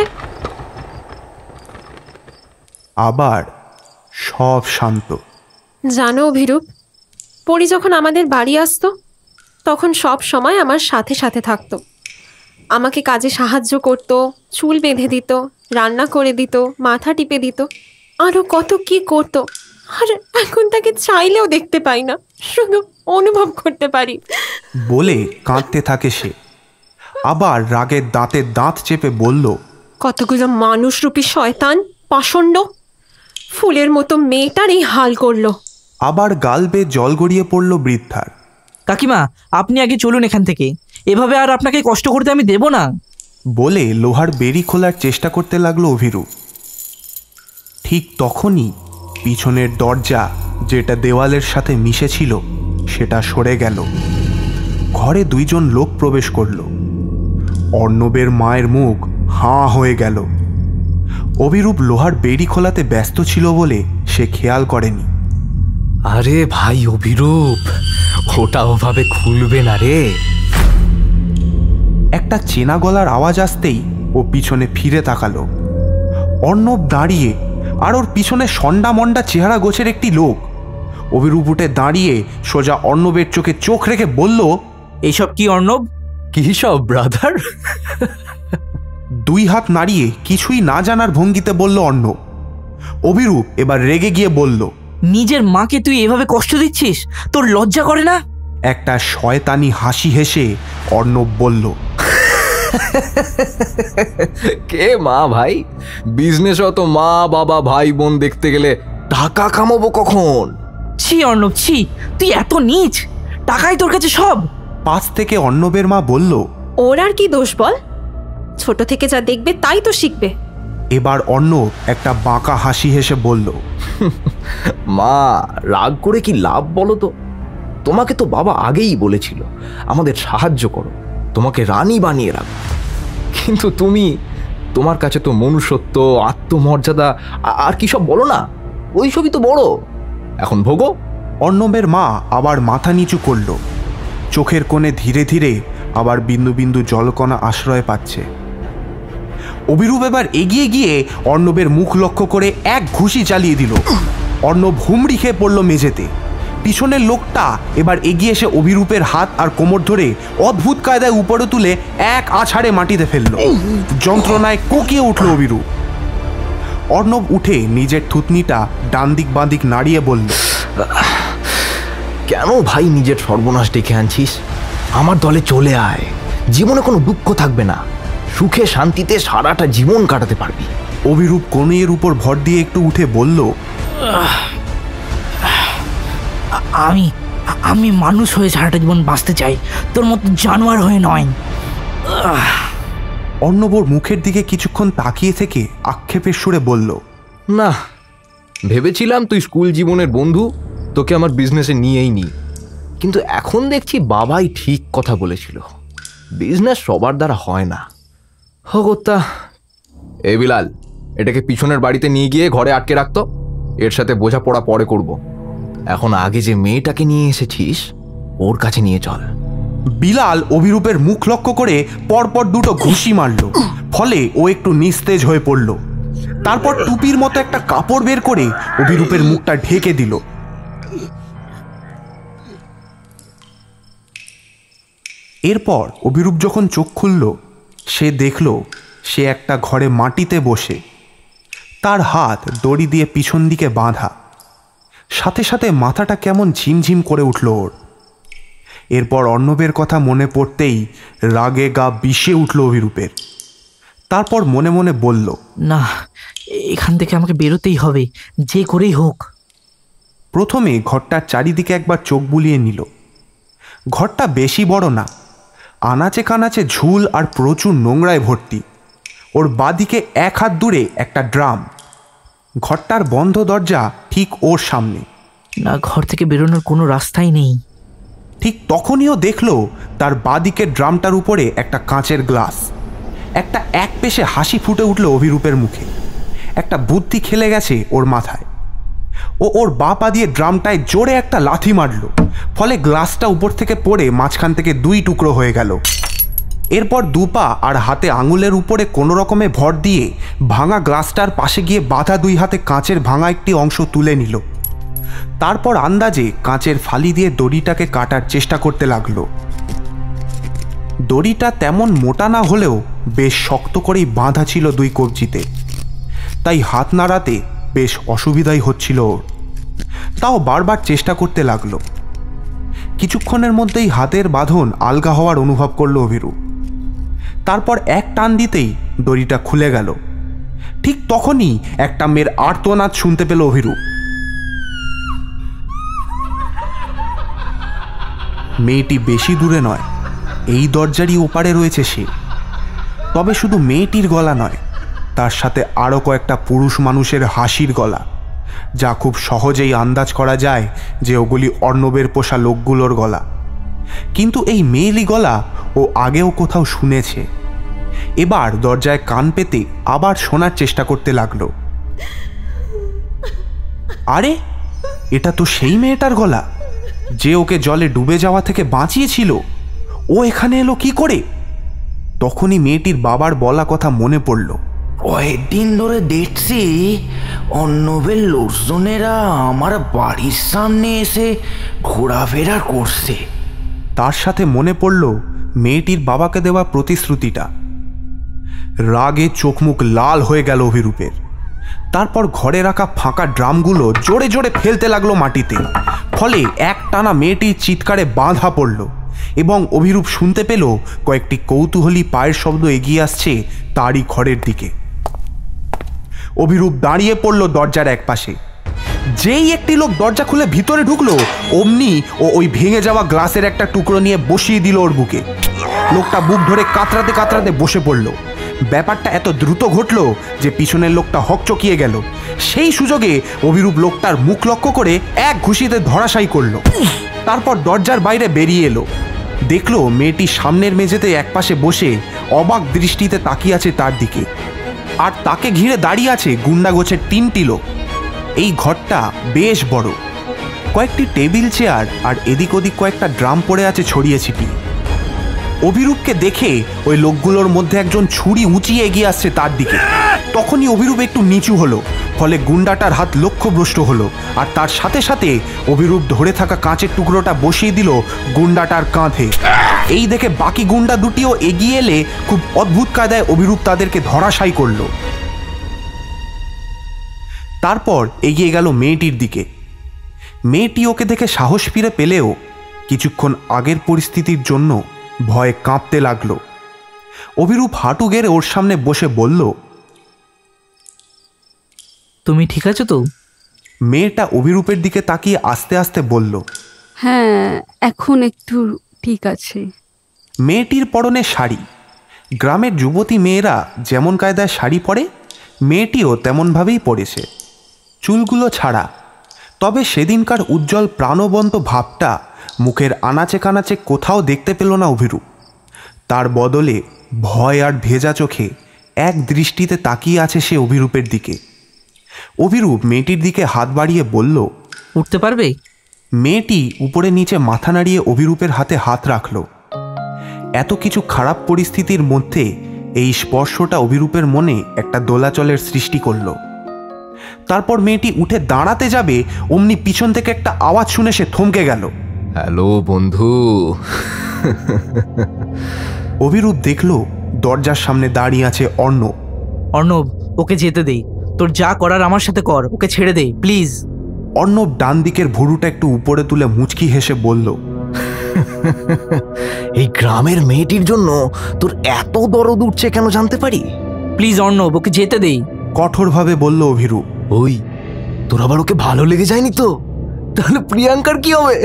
A: আবার সব শান্ত।
K: জানো অভিরূপ, পরী যখন আমাদের বাড়ি আসতো তখন সব সময় আমার সাথে সাথে থাকতো। আমাকে কাজে সাহায্য করত, চুল বেঁধে দিত, রান্না করে দিত, মাথা টিপে দিত, আরও কত কি করতো। আর এখন তাকে চাইলেও দেখতে পাই না, শুধু অনুভব করতে পারি।
A: বলে কাঁদতে থাকে সে। আবার রাগের দাঁতে দাঁত চেপে বলল,
K: কতগুলো মানুষরূপী শয়তান পাষণ্ড ফুলের মতো মেয়েটার এই হাল করলো।
A: আবার গাল বেয়ে জল গড়িয়ে পড়ল বৃদ্ধার।
B: কাকিমা, আপনি আগে চলুন এখান থেকে, এভাবে আর আপনাকে কষ্ট করতে আমি দেব না।
A: বলে লোহার বেড়ি খোলার চেষ্টা করতে লাগলো অভিরূপ। ঠিক তখনই পিছনের দরজা, যেটা দেওয়ালের সাথে মিশেছিল, সেটা সরে গেল। ঘরে দুইজন লোক প্রবেশ করল। অর্ণবের মায়ের মুখ হাঁ হয়ে গেল। অভিরূপ লোহার বেড়ি খোলাতে ব্যস্ত ছিল বলে সে খেয়াল করেনি।
C: আরে ভাই অভিরূপ, ওটা ওভাবে খুলবে না রে।
A: একটা চেনা গলার আওয়াজ আসতেই ও পিছনে ফিরে তাকালো। অর্ণব দাঁড়িয়ে, আর ওর পিছনে সন্ডা মন্ডা চেহারা গোছের একটি লোক। অভিরূপ উঠে দাঁড়িয়ে সোজা অর্ণবের চোখে চোখ রেখে বলল,
B: এইসব কি অর্ণব?
C: কি সব ব্রাদার?
A: দুই হাত নাড়িয়ে কিছুই না জানার ভঙ্গিতে বলল অর্ণব। অভিরূপ এবার রেগে গিয়ে বলল,
B: নিজের মাকে তুই এভাবে কষ্ট দিচ্ছিস? তোর লজ্জা করে না?
A: একটা শয়তানি হাসি হেসে অর্ণব বলল,
C: কে মা ভাই? বিজনেস অত মা বাবা ভাই বোন দেখতে গেলে টাকা কামাবো কখন?
B: ছি অর্ণব, ছি, তুই এত নীচ, টাকাই তোর কাছে সব।
A: পাশ থেকে অর্ণবের মা বলল,
K: ওর আর কি দোষ বল, ছোট থেকে যা দেখবে তাই তো শিখবে।
A: এবার অর্ণব একটা বাঁকা হাসি হেসে বলল,
C: মা রাগ করে কি লাভ বলো তো? তোমাকে তো বাবা আগেই বলেছিল আমাদের সাহায্য করো, তোমাকে রানী বানিয়ে রাখো। কিন্তু তুমি, তোমার কাছে তো মনুষ্যত্ব, আত্মমর্যাদা আর কি সব বলো না, ওই সবই তো বড়। এখন ভোগো।
A: অর্ণবের মা আবার মাথা নিচু করল। চোখের কোণে ধীরে ধীরে আবার বিন্দু বিন্দু জলকণা আশ্রয় পাচ্ছে। অভিরূপ এবার এগিয়ে গিয়ে অর্ণবের মুখ লক্ষ্য করে এক ঘুষি চালিয়ে দিল। অর্ণব হুমড়ি খেয়ে পড়ল মেঝেতে। পিছনের লোকটা এবার এগিয়ে এসে অভিরূপের হাত আর কোমর ধরে অদ্ভুত কায়দায় উপরে তুলে এক আছাড়ে মাটিতে ফেলল। যন্ত্রণায় কোকিয়ে উঠল অভিরূপ। অর্ণব উঠে নিজের থুতনিটা ডান দিক বাঁ দিক নাড়িয়ে বলল,
C: কেন ভাই নিজের সর্বনাশ ডেকে আনছিস? আমার দলে চলে আয়, জীবনে কোনো দুঃখ থাকবে না, সুখে শান্তিতে সারাটা জীবন কাটাতে পারবি।
A: অভিরূপ কনুইয়ের উপর ভর দিয়ে একটু উঠে বলল,
B: আমি আমি মানুষ হয়ে সারাটা জীবন বাঁচতে চাই, তোর মতো জানোয়ার হয়ে নয়।
A: অর্ণবর মুখের দিকে কিছুক্ষণ তাকিয়ে থেকে আক্ষেপের সুরে বলল,
C: না, ভেবেছিলাম তুই স্কুল জীবনের বন্ধু, তোকে আমার বিজনেসে নিয়েই নি। কিন্তু এখন দেখছি বাবাই ঠিক কথা বলেছিল, বিজনেস সবার দ্বারা হয় না। হগত্যা, এ বিলাল, এটাকে পিছনের বাড়িতে নিয়ে গিয়ে ঘরে আটকে রাখতো, এর সাথে বোঝাপড়া পরে করব। এখন আগে যে মেয়েটাকে নিয়ে এসেছিস ওর কাছে নিয়ে চল।
A: বিলাল অভিরূপের মুখ লক্ষ্য করে পরপর দুটো ঘুষি মারল, ফলে ও একটু নিস্তেজ হয়ে পড়ল। তারপর টুপির মতো একটা কাপড় বের করে অভিরূপের মুখটা ঢেকে দিল। এরপর অভিরূপ যখন চোখ খুলল, সে দেখল সে একটা ঘরে মাটিতে বসে, তার হাত দড়ি দিয়ে পিছন দিকে বাঁধা। সাথে সাথে মাথাটা কেমন ঝিমঝিম করে উঠল ওর। এরপর অর্ণবের কথা মনে পড়তেই রাগে গা বিষে উঠল অভিরূপের। তারপর মনে মনে বলল,
B: না, এখান থেকে আমাকে বেরোতেই হবে, যে করেই হোক।
A: প্রথমে ঘরটার চারিদিকে একবার চোখ বুলিয়ে নিল। ঘরটা বেশি বড় না, আনাচে কানাচে ঝুল আর প্রচুর নোংরায় ভর্তি। ওর বাঁদিকে এক হাত দূরে একটা ড্রাম। ঘরটার বন্ধ দরজা ঠিক ওর সামনে।
B: না, ঘর থেকে বেরোনোর কোনো রাস্তাই নেই।
A: ঠিক তখনইও দেখল তার বাঁদিকের ড্রামটার উপরে একটা কাঁচের গ্লাস। একটা এক পেশে হাসি ফুটে উঠল অভিরূপের মুখে। একটা বুদ্ধি খেলে গেছে ওর মাথায়। ও ওর বাঁ পা দিয়ে ড্রামটায় জোরে একটা লাথি মারল, ফলে গ্লাসটা উপর থেকে পড়ে মাঝখান থেকে দুই টুকরো হয়ে গেল। এরপর দুপা আর হাতে আঙুলের উপরে কোনো রকমে ভর দিয়ে ভাঙা গ্লাসটার পাশে গিয়ে বাঁধা দুই হাতে কাঁচের ভাঙা একটি অংশ তুলে নিল। তারপর আন্দাজে কাঁচের ফালি দিয়ে দড়িটাকে কাটার চেষ্টা করতে লাগলো। দড়িটা তেমন মোটা না হলেও বেশ শক্ত করেই বাঁধা ছিল দুই কবজিতে, তাই হাত নাড়াতে বেশ অসুবিধাই হচ্ছিল ওর। তাও বারবার চেষ্টা করতে লাগলো। কিছুক্ষণের মধ্যেই হাতের বাঁধন আলগা হওয়ার অনুভব করলো অভিরূপ। তারপর এক টান দিতেই দড়িটা খুলে গেল। ঠিক তখনই একটা মেয়ের আর্তনাদ শুনতে পেল অভিরূপ। মেয়েটি বেশি দূরে নয়, এই দরজারই ওপারে রয়েছে সে। তবে শুধু মেয়েটির গলা নয়, তার সাথে আরও কয়েকটা পুরুষ মানুষের হাসির গলা, যা খুব সহজেই আন্দাজ করা যায় যে ওগুলি অর্ণবের পোষা লোকগুলোর গলা। কিন্তু এই মেয়েলি গলা ও আগেও কোথাও শুনেছে। এবার দরজায় কান পেতে আবার শোনার চেষ্টা করতে লাগলো। আরে, এটা তো সেই মেয়েটার গলা যে ওকে জলে ডুবে যাওয়া থেকে বাঁচিয়েছিল। ও এখানে এলো কি করে? তখনই মেয়েটির বাবার বলা কথা মনে পড়ল।
E: কয়েকদিন ধরে দেখছি অর্ণবের লোকজনেরা আমার বাড়ির সামনে এসে ঘোরাফেরা করছে।
A: তার সাথে মনে পড়ল মেয়েটির বাবাকে দেওয়া প্রতিশ্রুতিটা। রাগে চোখ মুখ লাল হয়ে গেল অভিরূপের। তারপর ঘরে রাখা ফাঁকা ড্রামগুলো জোরে জোরে ফেলতে লাগলো মাটিতে। ফলে এক টানা মেয়েটির চিৎকারে বাঁধা পড়ল এবং অভিরূপ শুনতে পেল কয়েকটি কৌতূহলী পায়ের শব্দ এগিয়ে আসছে তারই ঘরের দিকে। অভিরূপ দাঁড়িয়ে পড়ল দরজার এক পাশে। যেই একটি লোক দরজা খুলে ভিতরে ঢুকলো, অমনি ও ওই ভেঙে যাওয়া গ্লাসের একটা টুকরো নিয়ে বসিয়ে দিল ওর বুকে। লোকটা বুক ধরে কাতরাতে কাতরাতে বসে পড়ল। ব্যাপারটা এত দ্রুত ঘটল যে পিছনের লোকটা হকচকিয়ে গেল। সেই সুযোগে অভিরূপ লোকটার মুখ লক্ষ্য করে এক ঘুষিতে ধরাশায়ী করল। তারপর দরজার বাইরে বেরিয়ে এলো। দেখলো মেয়েটি সামনের মেঝেতে একপাশে বসে অবাক দৃষ্টিতে তাকিয়ে আছে তার দিকে, আর তাকে ঘিরে দাঁড়িয়ে আছে গুন্ডা গোছের তিনটি লোক। এই ঘরটা বেশ বড়, কয়েকটি টেবিল চেয়ার আর এদিক ওদিক কয়েকটা ড্রাম পড়ে আছে ছড়িয়ে ছিটিয়ে। অভিরূপকে দেখে ওই লোকগুলোর মধ্যে একজন ছুরি উঁচিয়ে এগিয়ে আসছে তার দিকে। তখনই অভিরূপ একটু নিচু হলো, ফলে গুন্ডাটার হাত লক্ষ্যভ্রষ্ট হলো, আর তার সাথে সাথে অভিরূপ ধরে থাকা কাঁচের টুকরোটা বসিয়ে দিল গুন্ডাটার কাঁধে। এই দেখে বাকি গুন্ডা দুটিও এগিয়ে এলে খুব অদ্ভুত কায়দায় অভিরূপ তাদেরকে ধরাশায়ী করল। তারপর এগিয়ে গেল মেয়েটির দিকে। মেয়েটি ওকে দেখে সাহস ফিরে পেলেও কিছুক্ষণ আগের পরিস্থিতির জন্য ভয়ে কাঁপতে লাগলো। অভিরূপ হাঁটু গেড়ে ওর সামনে বসে বলল,
B: তুমি ঠিক আছো তো?
A: মেয়েটা অভিরূপের দিকে তাকিয়ে আস্তে আস্তে বলল,
I: হ্যাঁ, এখন একটু ঠিক আছে।
A: মেয়েটির পরনে শাড়ি। গ্রামের যুবতী মেয়েরা যেমন কায়দায় শাড়ি পরে, মেয়েটিও তেমনভাবেই পরেছে, চুলগুলো ছাড়া। তবে সেদিনকার উজ্জ্বল প্রাণবন্ত ভাবটা মুখের আনাচে কানাচে কোথাও দেখতে পেল না অভিরূপ। তার বদলে ভয় আর ভেজা চোখে এক দৃষ্টিতে তাকিয়ে আছে সে অভিরূপের দিকে। অভিরূপ মেয়েটির দিকে হাত বাড়িয়ে বলল,
B: উঠতে পারবে?
A: মেয়েটি উপরে নিচে মাথা নাড়িয়ে অভিরূপের হাতে হাত রাখল। এত কিছু খারাপ পরিস্থিতির মধ্যে এই স্পর্শটা অভিরূপের মনে একটা দোলাচলের সৃষ্টি করল। তারপর মেয়েটি উঠে দাঁড়াতে যাবে, অমনি পিছন থেকে একটা আওয়াজ শুনে সে থমকে গেল।
C: হ্যালো বন্ধু।
A: অভিরূপ দেখল দরজার সামনে দাঁড়িয়ে আছে অর্ণব।
B: অর্ণব, ওকে যেতে দে। তোর যা করার আমার সাথে কর, ওকে ছেড়ে দে প্লিজ।
A: অর্ণব ডান দিকের ভুরুটা একটু উপরে তুলে মুচকি হেসে বলল,
E: এই গ্রামের মেয়েটির জন্য তোর এত দরদ উঠছে কেন জানতে পারি?
B: প্লিজ অর্ণব, ওকে যেতে দে।
A: কঠোরভাবে বলল অভিরূপ।
E: ওই, তোর আবার ওকে ভালো লেগে যায়নি তো? তাহলে প্রিয়াঙ্কার কি হবে?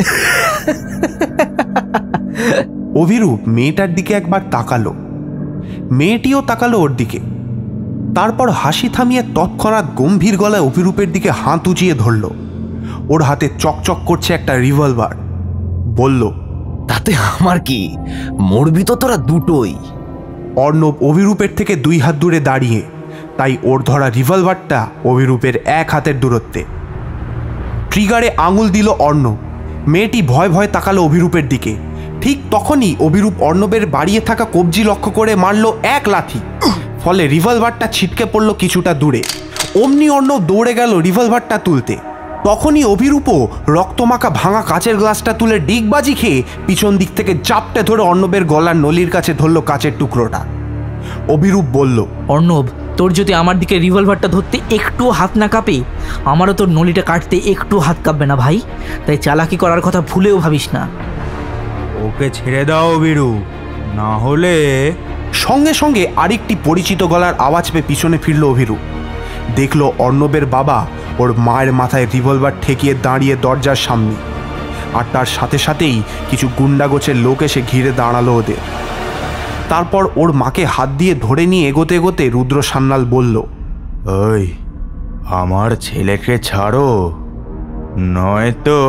A: অভিরূপ মেয়েটার দিকে একবার তাকালো, মেয়েটিও তাকালো ওর দিকে। তারপর হাসি থামিয়ে তৎক্ষণাৎ গম্ভীর গলায় অভিরূপের দিকে হাত উঁচিয়ে ধরল। ওর হাতে চকচক করছে একটা রিভলভার। বলল,
E: তাতে আমার কি, মরবি তো তোরা দুটোই।
A: অর্ণব অভিরূপের থেকে দুই হাত দূরে দাঁড়িয়ে, তাই ওর ধরা রিভলভারটা অভিরূপের এক হাতের দূরত্বে। ট্রিগারে আঙুল দিল অর্ণব। মেয়েটি ভয় ভয় তাকালো অভিরূপের দিকে। ঠিক তখনই অভিরূপ অর্ণবের বাড়িয়ে থাকা কবজি লক্ষ্য করে মারল এক লাথি। ফলে রিভলভারটা ছিটকে পড়ল কিছুটা দূরে। অমনি অর্ণব দৌড়ে গেল রিভলভারটা তুলতে। তখনই অভিরূপও রক্তমাখা ভাঙা কাচের গ্লাসটা তুলে ডিগবাজি খেয়ে পিছন দিক থেকে চাপটে ধরে অর্ণবের গলার নলির কাছে ধরল কাচের টুকরোটা। অভিরূপ বলল,
B: অর্ণব, তোর যদি আমার দিকে রিভলভারটা ধরতে একটু হাত না কাঁপে, আমারও তোর নলিটা কাটতে একটু হাত কাঁপবে না ভাই। তাই চালাকি করার কথা ভুলেও ভাবিস না।
L: ওকে ছেড়ে দাও অভিরূপ, না হলে
A: সঙ্গে সঙ্গে আরেকটি পরিচিত গলার আওয়াজ পেয়ে পিছনে ফিরল অভিরূপ। দেখল অর্ণবের বাবা ওর মায়ের মাথায় রিভলভার ঠেকিয়ে দাঁড়িয়ে দরজার সামনে, আর তার সাথে সাথেই কিছু গুন্ডাগোছের লোক এসে ঘিরে দাঁড়ালো ওদের। তারপর ওর মাকে হাত দিয়ে ধরে নিয়ে এগোতে এগোতে রুদ্র সান্যাল বলল,
E: ওই আমার ছেলেকে ছাড়ো, নয়তো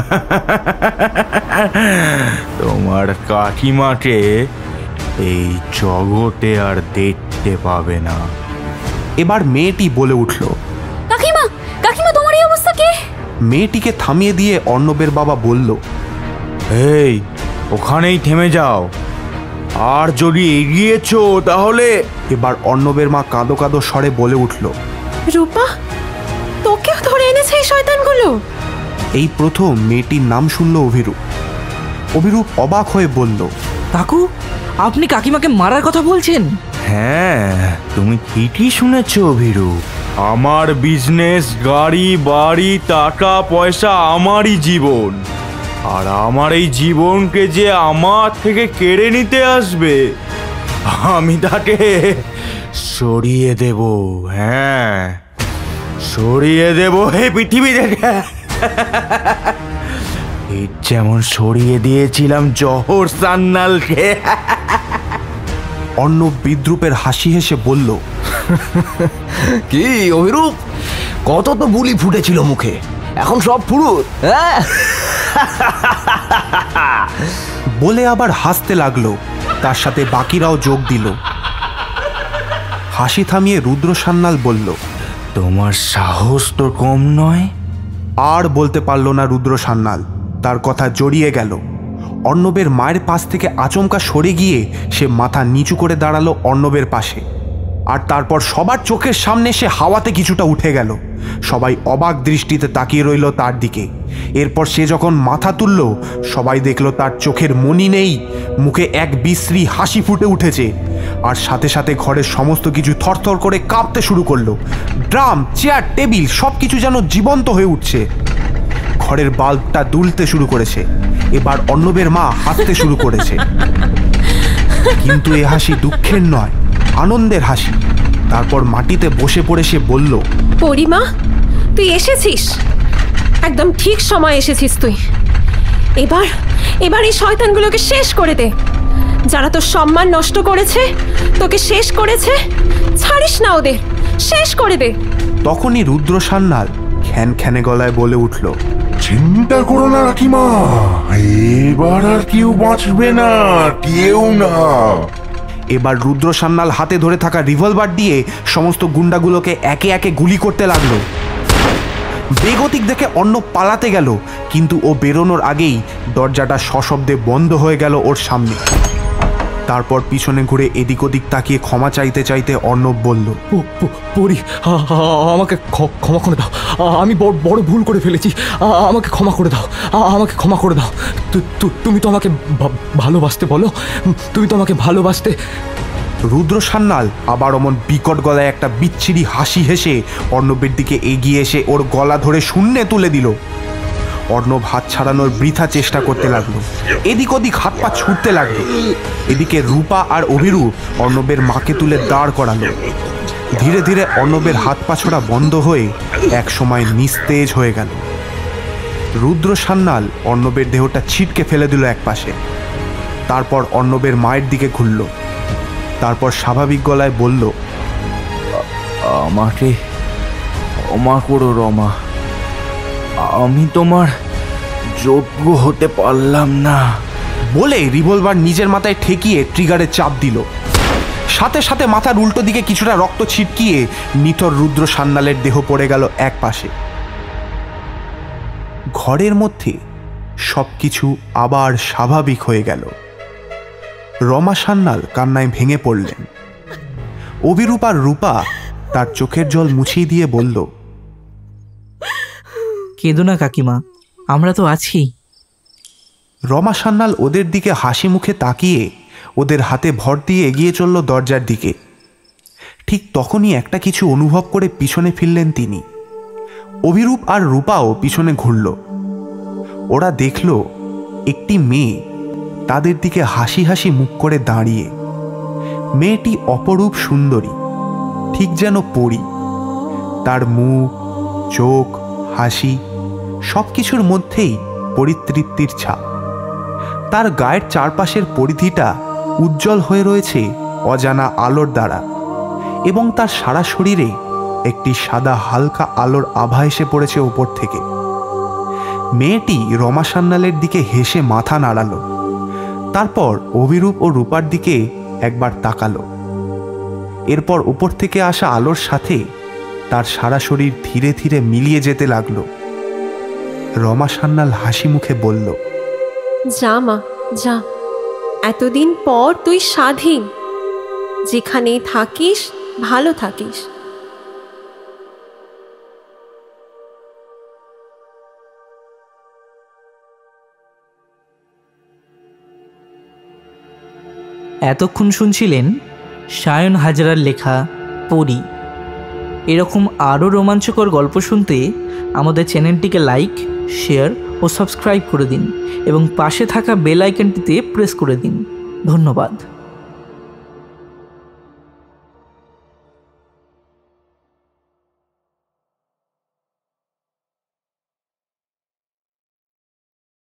E: তোমার কাকিমাকে এই জগতে আর দেখতে পাবে না।
A: এবার মেয়েটি বলে উঠল,
I: কাকিমা কাকিমা তোমার এই অবস্থা কে?
A: মেয়েটিকে থামিয়ে দিয়ে অর্ণবের বাবা বলল,
E: এই ওখানেই থেমে যাও, আর যদি এগিয়েছো তাহলে।
A: এবার অর্ণবের মা কাঁদো কাঁদো স্বরে বলে উঠল,
K: রূপা, তোকেও ধরে এনেছে এই শয়তানগুলো?
A: এই প্রথম মেয়েটির নাম শুনল অভিরূপ। অভিরূপ অবাক হয়ে বলল,
B: কাকু আপনি কাকিমাকে মারার কথা বলছেন?
E: হ্যাঁ, তুমি ঠিকই শুনেছ অভিরূপ। আমার বিজনেস, গাড়ি বাড়ি, টাকা পয়সা আমারই জীবন, আর আমার এই জীবনকে যে আমার থেকে কেড়ে নিতে আসবে আমি তাকে সরিয়ে দেব। হ্যাঁ, সরিয়ে দেব এই পৃথিবী থেকে, এই যেমন সরিয়ে দিয়েছিলাম জহর সান্যালকে।
A: অর্ণব বিদ্রুপের হাসি হেসে বলল,
C: কি অভিরূপ, কত তো বুলি ফুটেছিল মুখে, এখন সব ফুরুত।
A: বলে আবার হাসতে লাগলো। তার সাথে বাকিরাও যোগ দিল। হাসি থামিয়ে রুদ্র সান্যাল বলল,
E: তোমার সাহস তো কম নয়।
A: আর বলতে পারল না রুদ্র সান্যাল, তার কথা জড়িয়ে গেল। অর্ণবের মায়ের পাশ থেকে আচমকা সরে গিয়ে সে মাথা নিচু করে দাঁড়ালো অর্ণবের পাশে, আর তারপর সবার চোখের সামনে সে হাওয়াতে কিছুটা উঠে গেল। সবাই অবাক দৃষ্টিতে তাকিয়ে রইল তার দিকে। এরপর সে যখন মাথা তুলল, সবাই দেখল তার চোখের মনি নেই, মুখে এক বিশ্রী হাসি ফুটে উঠেছে, আর সাথে সাথে ঘরের সমস্ত কিছু থরথর করে কাঁপতে শুরু করলো। ড্রাম, চেয়ার, টেবিল সব কিছু যেন জীবন্ত হয়ে উঠছে। ঘরের বাল্বটা দুলতে শুরু করেছে। এবার অর্ণবের মা হাসতে শুরু করেছে, কিন্তু এ হাসি দুঃখের নয়, আনন্দের হাসি। তারপর মাটিতে বসে পড়ে সে বলল,
K: পরিমা, তুই এসেছিস, একদম ঠিক সময় এসেছিস তুই। এবার এবার এই শয়তানগুলোকে শেষ করে দে। যারা তোর সম্মান নষ্ট করেছে, তোকে শেষ করেছে, ছাড়িস না ওদের, শেষ করে দে।
A: তখনই রুদ্র সান্যাল খ্যান খ্যানে গলায় বলে উঠল,
L: চিন্তা করো না কাকিমা, এবার আর কেউ বাঁচবে না, কেউ না।
A: এবার রুদ্র সান্যাল হাতে ধরে থাকা রিভলভার দিয়ে সমস্ত গুন্ডাগুলোকে একে একে গুলি করতে লাগলো। বেগতিক দেখে অর্ণব পালাতে গেল, কিন্তু ও বেরোনোর আগেই দরজাটা সশব্দে বন্ধ হয়ে গেল ওর সামনে। তারপর পিছনে ঘুরে এদিক ওদিক তাকিয়ে ক্ষমা চাইতে চাইতে অর্ণব বলল,
C: পরি, আমাকে ক্ষমা করে দাও, আমি বড় ভুল করে ফেলেছি, আমাকে ক্ষমা করে দাও, আমাকে ক্ষমা করে দাও। তুমি তো আমাকে ভালোবাসতে, বলো, তুমি তো আমাকে ভালোবাসতে।
A: রুদ্র সান্যাল আবার অমন বিকট গলায় একটা বিচ্ছিরি হাসি হেসে অর্ণবের দিকে এগিয়ে এসে ওর গলা ধরে শূন্যে তুলে দিল। অর্ণব হাত ছাড়ানোর বৃথা চেষ্টা করতে লাগলো, এদিক ওদিক হাত পা ছুটতে লাগলো। এদিকে রূপা আর অভিরূপ অর্ণবের মাকে তুলে দাঁড় করালো। ধীরে ধীরে অর্ণবের হাত পা ছোড়া বন্ধ হয়ে এক সময় নিস্তেজ হয়ে গেল। রুদ্র সান্যাল অর্ণবের দেহটা ছিটকে ফেলে দিল এক পাশে। তারপর অর্ণবের মায়ের দিকে ঘুরল। তারপর স্বাভাবিক গলায় বলল,
E: আমাকে ক্ষমা করো রমা, আমি তোমার যোগ্য হতে পারলাম না।
A: বলে রিভলভার নিজের মাথায় ঠেকিয়ে ট্রিগারে চাপ দিল। সাথে সাথে মাথার উল্টো দিকে কিছুটা রক্ত ছিটকিয়ে নিথর রুদ্র সান্যালের দেহ পড়ে গেল এক পাশে। ঘরের মধ্যে সবকিছু আবার স্বাভাবিক হয়ে গেল। রমা সান্যাল কান্নায় ভেঙে পড়লেন। অভিরূপ আর রূপা তার চোখের জল মুছিয়ে দিয়ে বলল,
B: কেঁদো না কাকিমা, আমরা তো আছি।
A: রমা সান্যাল ওদের দিকে হাসি মুখে তাকিয়ে ওদের হাতে ভর দিয়ে এগিয়ে চলল দরজার দিকে। ঠিক তখনই একটা কিছু অনুভব করে পিছনে ফিরলেন তিনি। অভিরূপ আর রূপাও পিছনে ঘুরল। ওরা দেখল একটি মেয়ে তাদের দিকে হাসি হাসি মুখ করে দাঁড়িয়ে। মেয়েটি অপরূপ সুন্দরী, ঠিক যেন পরী। তার মুখ, চোখ, হাসি সব কিছুর মধ্যেই পরিতৃপ্তির ছাপ। তার গায়ের চারপাশের পরিধিটা উজ্জ্বল হয়ে রয়েছে অজানা আলোর দ্বারা, এবং তার সারা শরীরে একটি সাদা হালকা আলোর আভা এসে পড়েছে ওপর থেকে। মেয়েটি রমা সান্যালের দিকে হেসে মাথা নাড়ালো, তারপর অভিরূপ ও রূপার দিকে একবার তাকালো। এরপর উপর থেকে আসা আলোর সাথে তার সারা শরীর ধীরে ধীরে মিলিয়ে যেতে লাগলো। রমা সান্যাল হাসি মুখে বলল,
K: যা মা যা, এতদিন পর তুই স্বাধীন, যেখানেই থাকিস ভালো থাকিস।
B: এতক্ষণ শুনছিলেন সায়ন হাজরার লেখা পরী। এরকম আরও রোমাঞ্চকর গল্প শুনতে আমাদের চ্যানেলটিকে লাইক, শেয়ার ও সাবস্ক্রাইব করে দিন এবং পাশে থাকা বেল আইকনটিতে প্রেস করে দিন। ধন্যবাদ।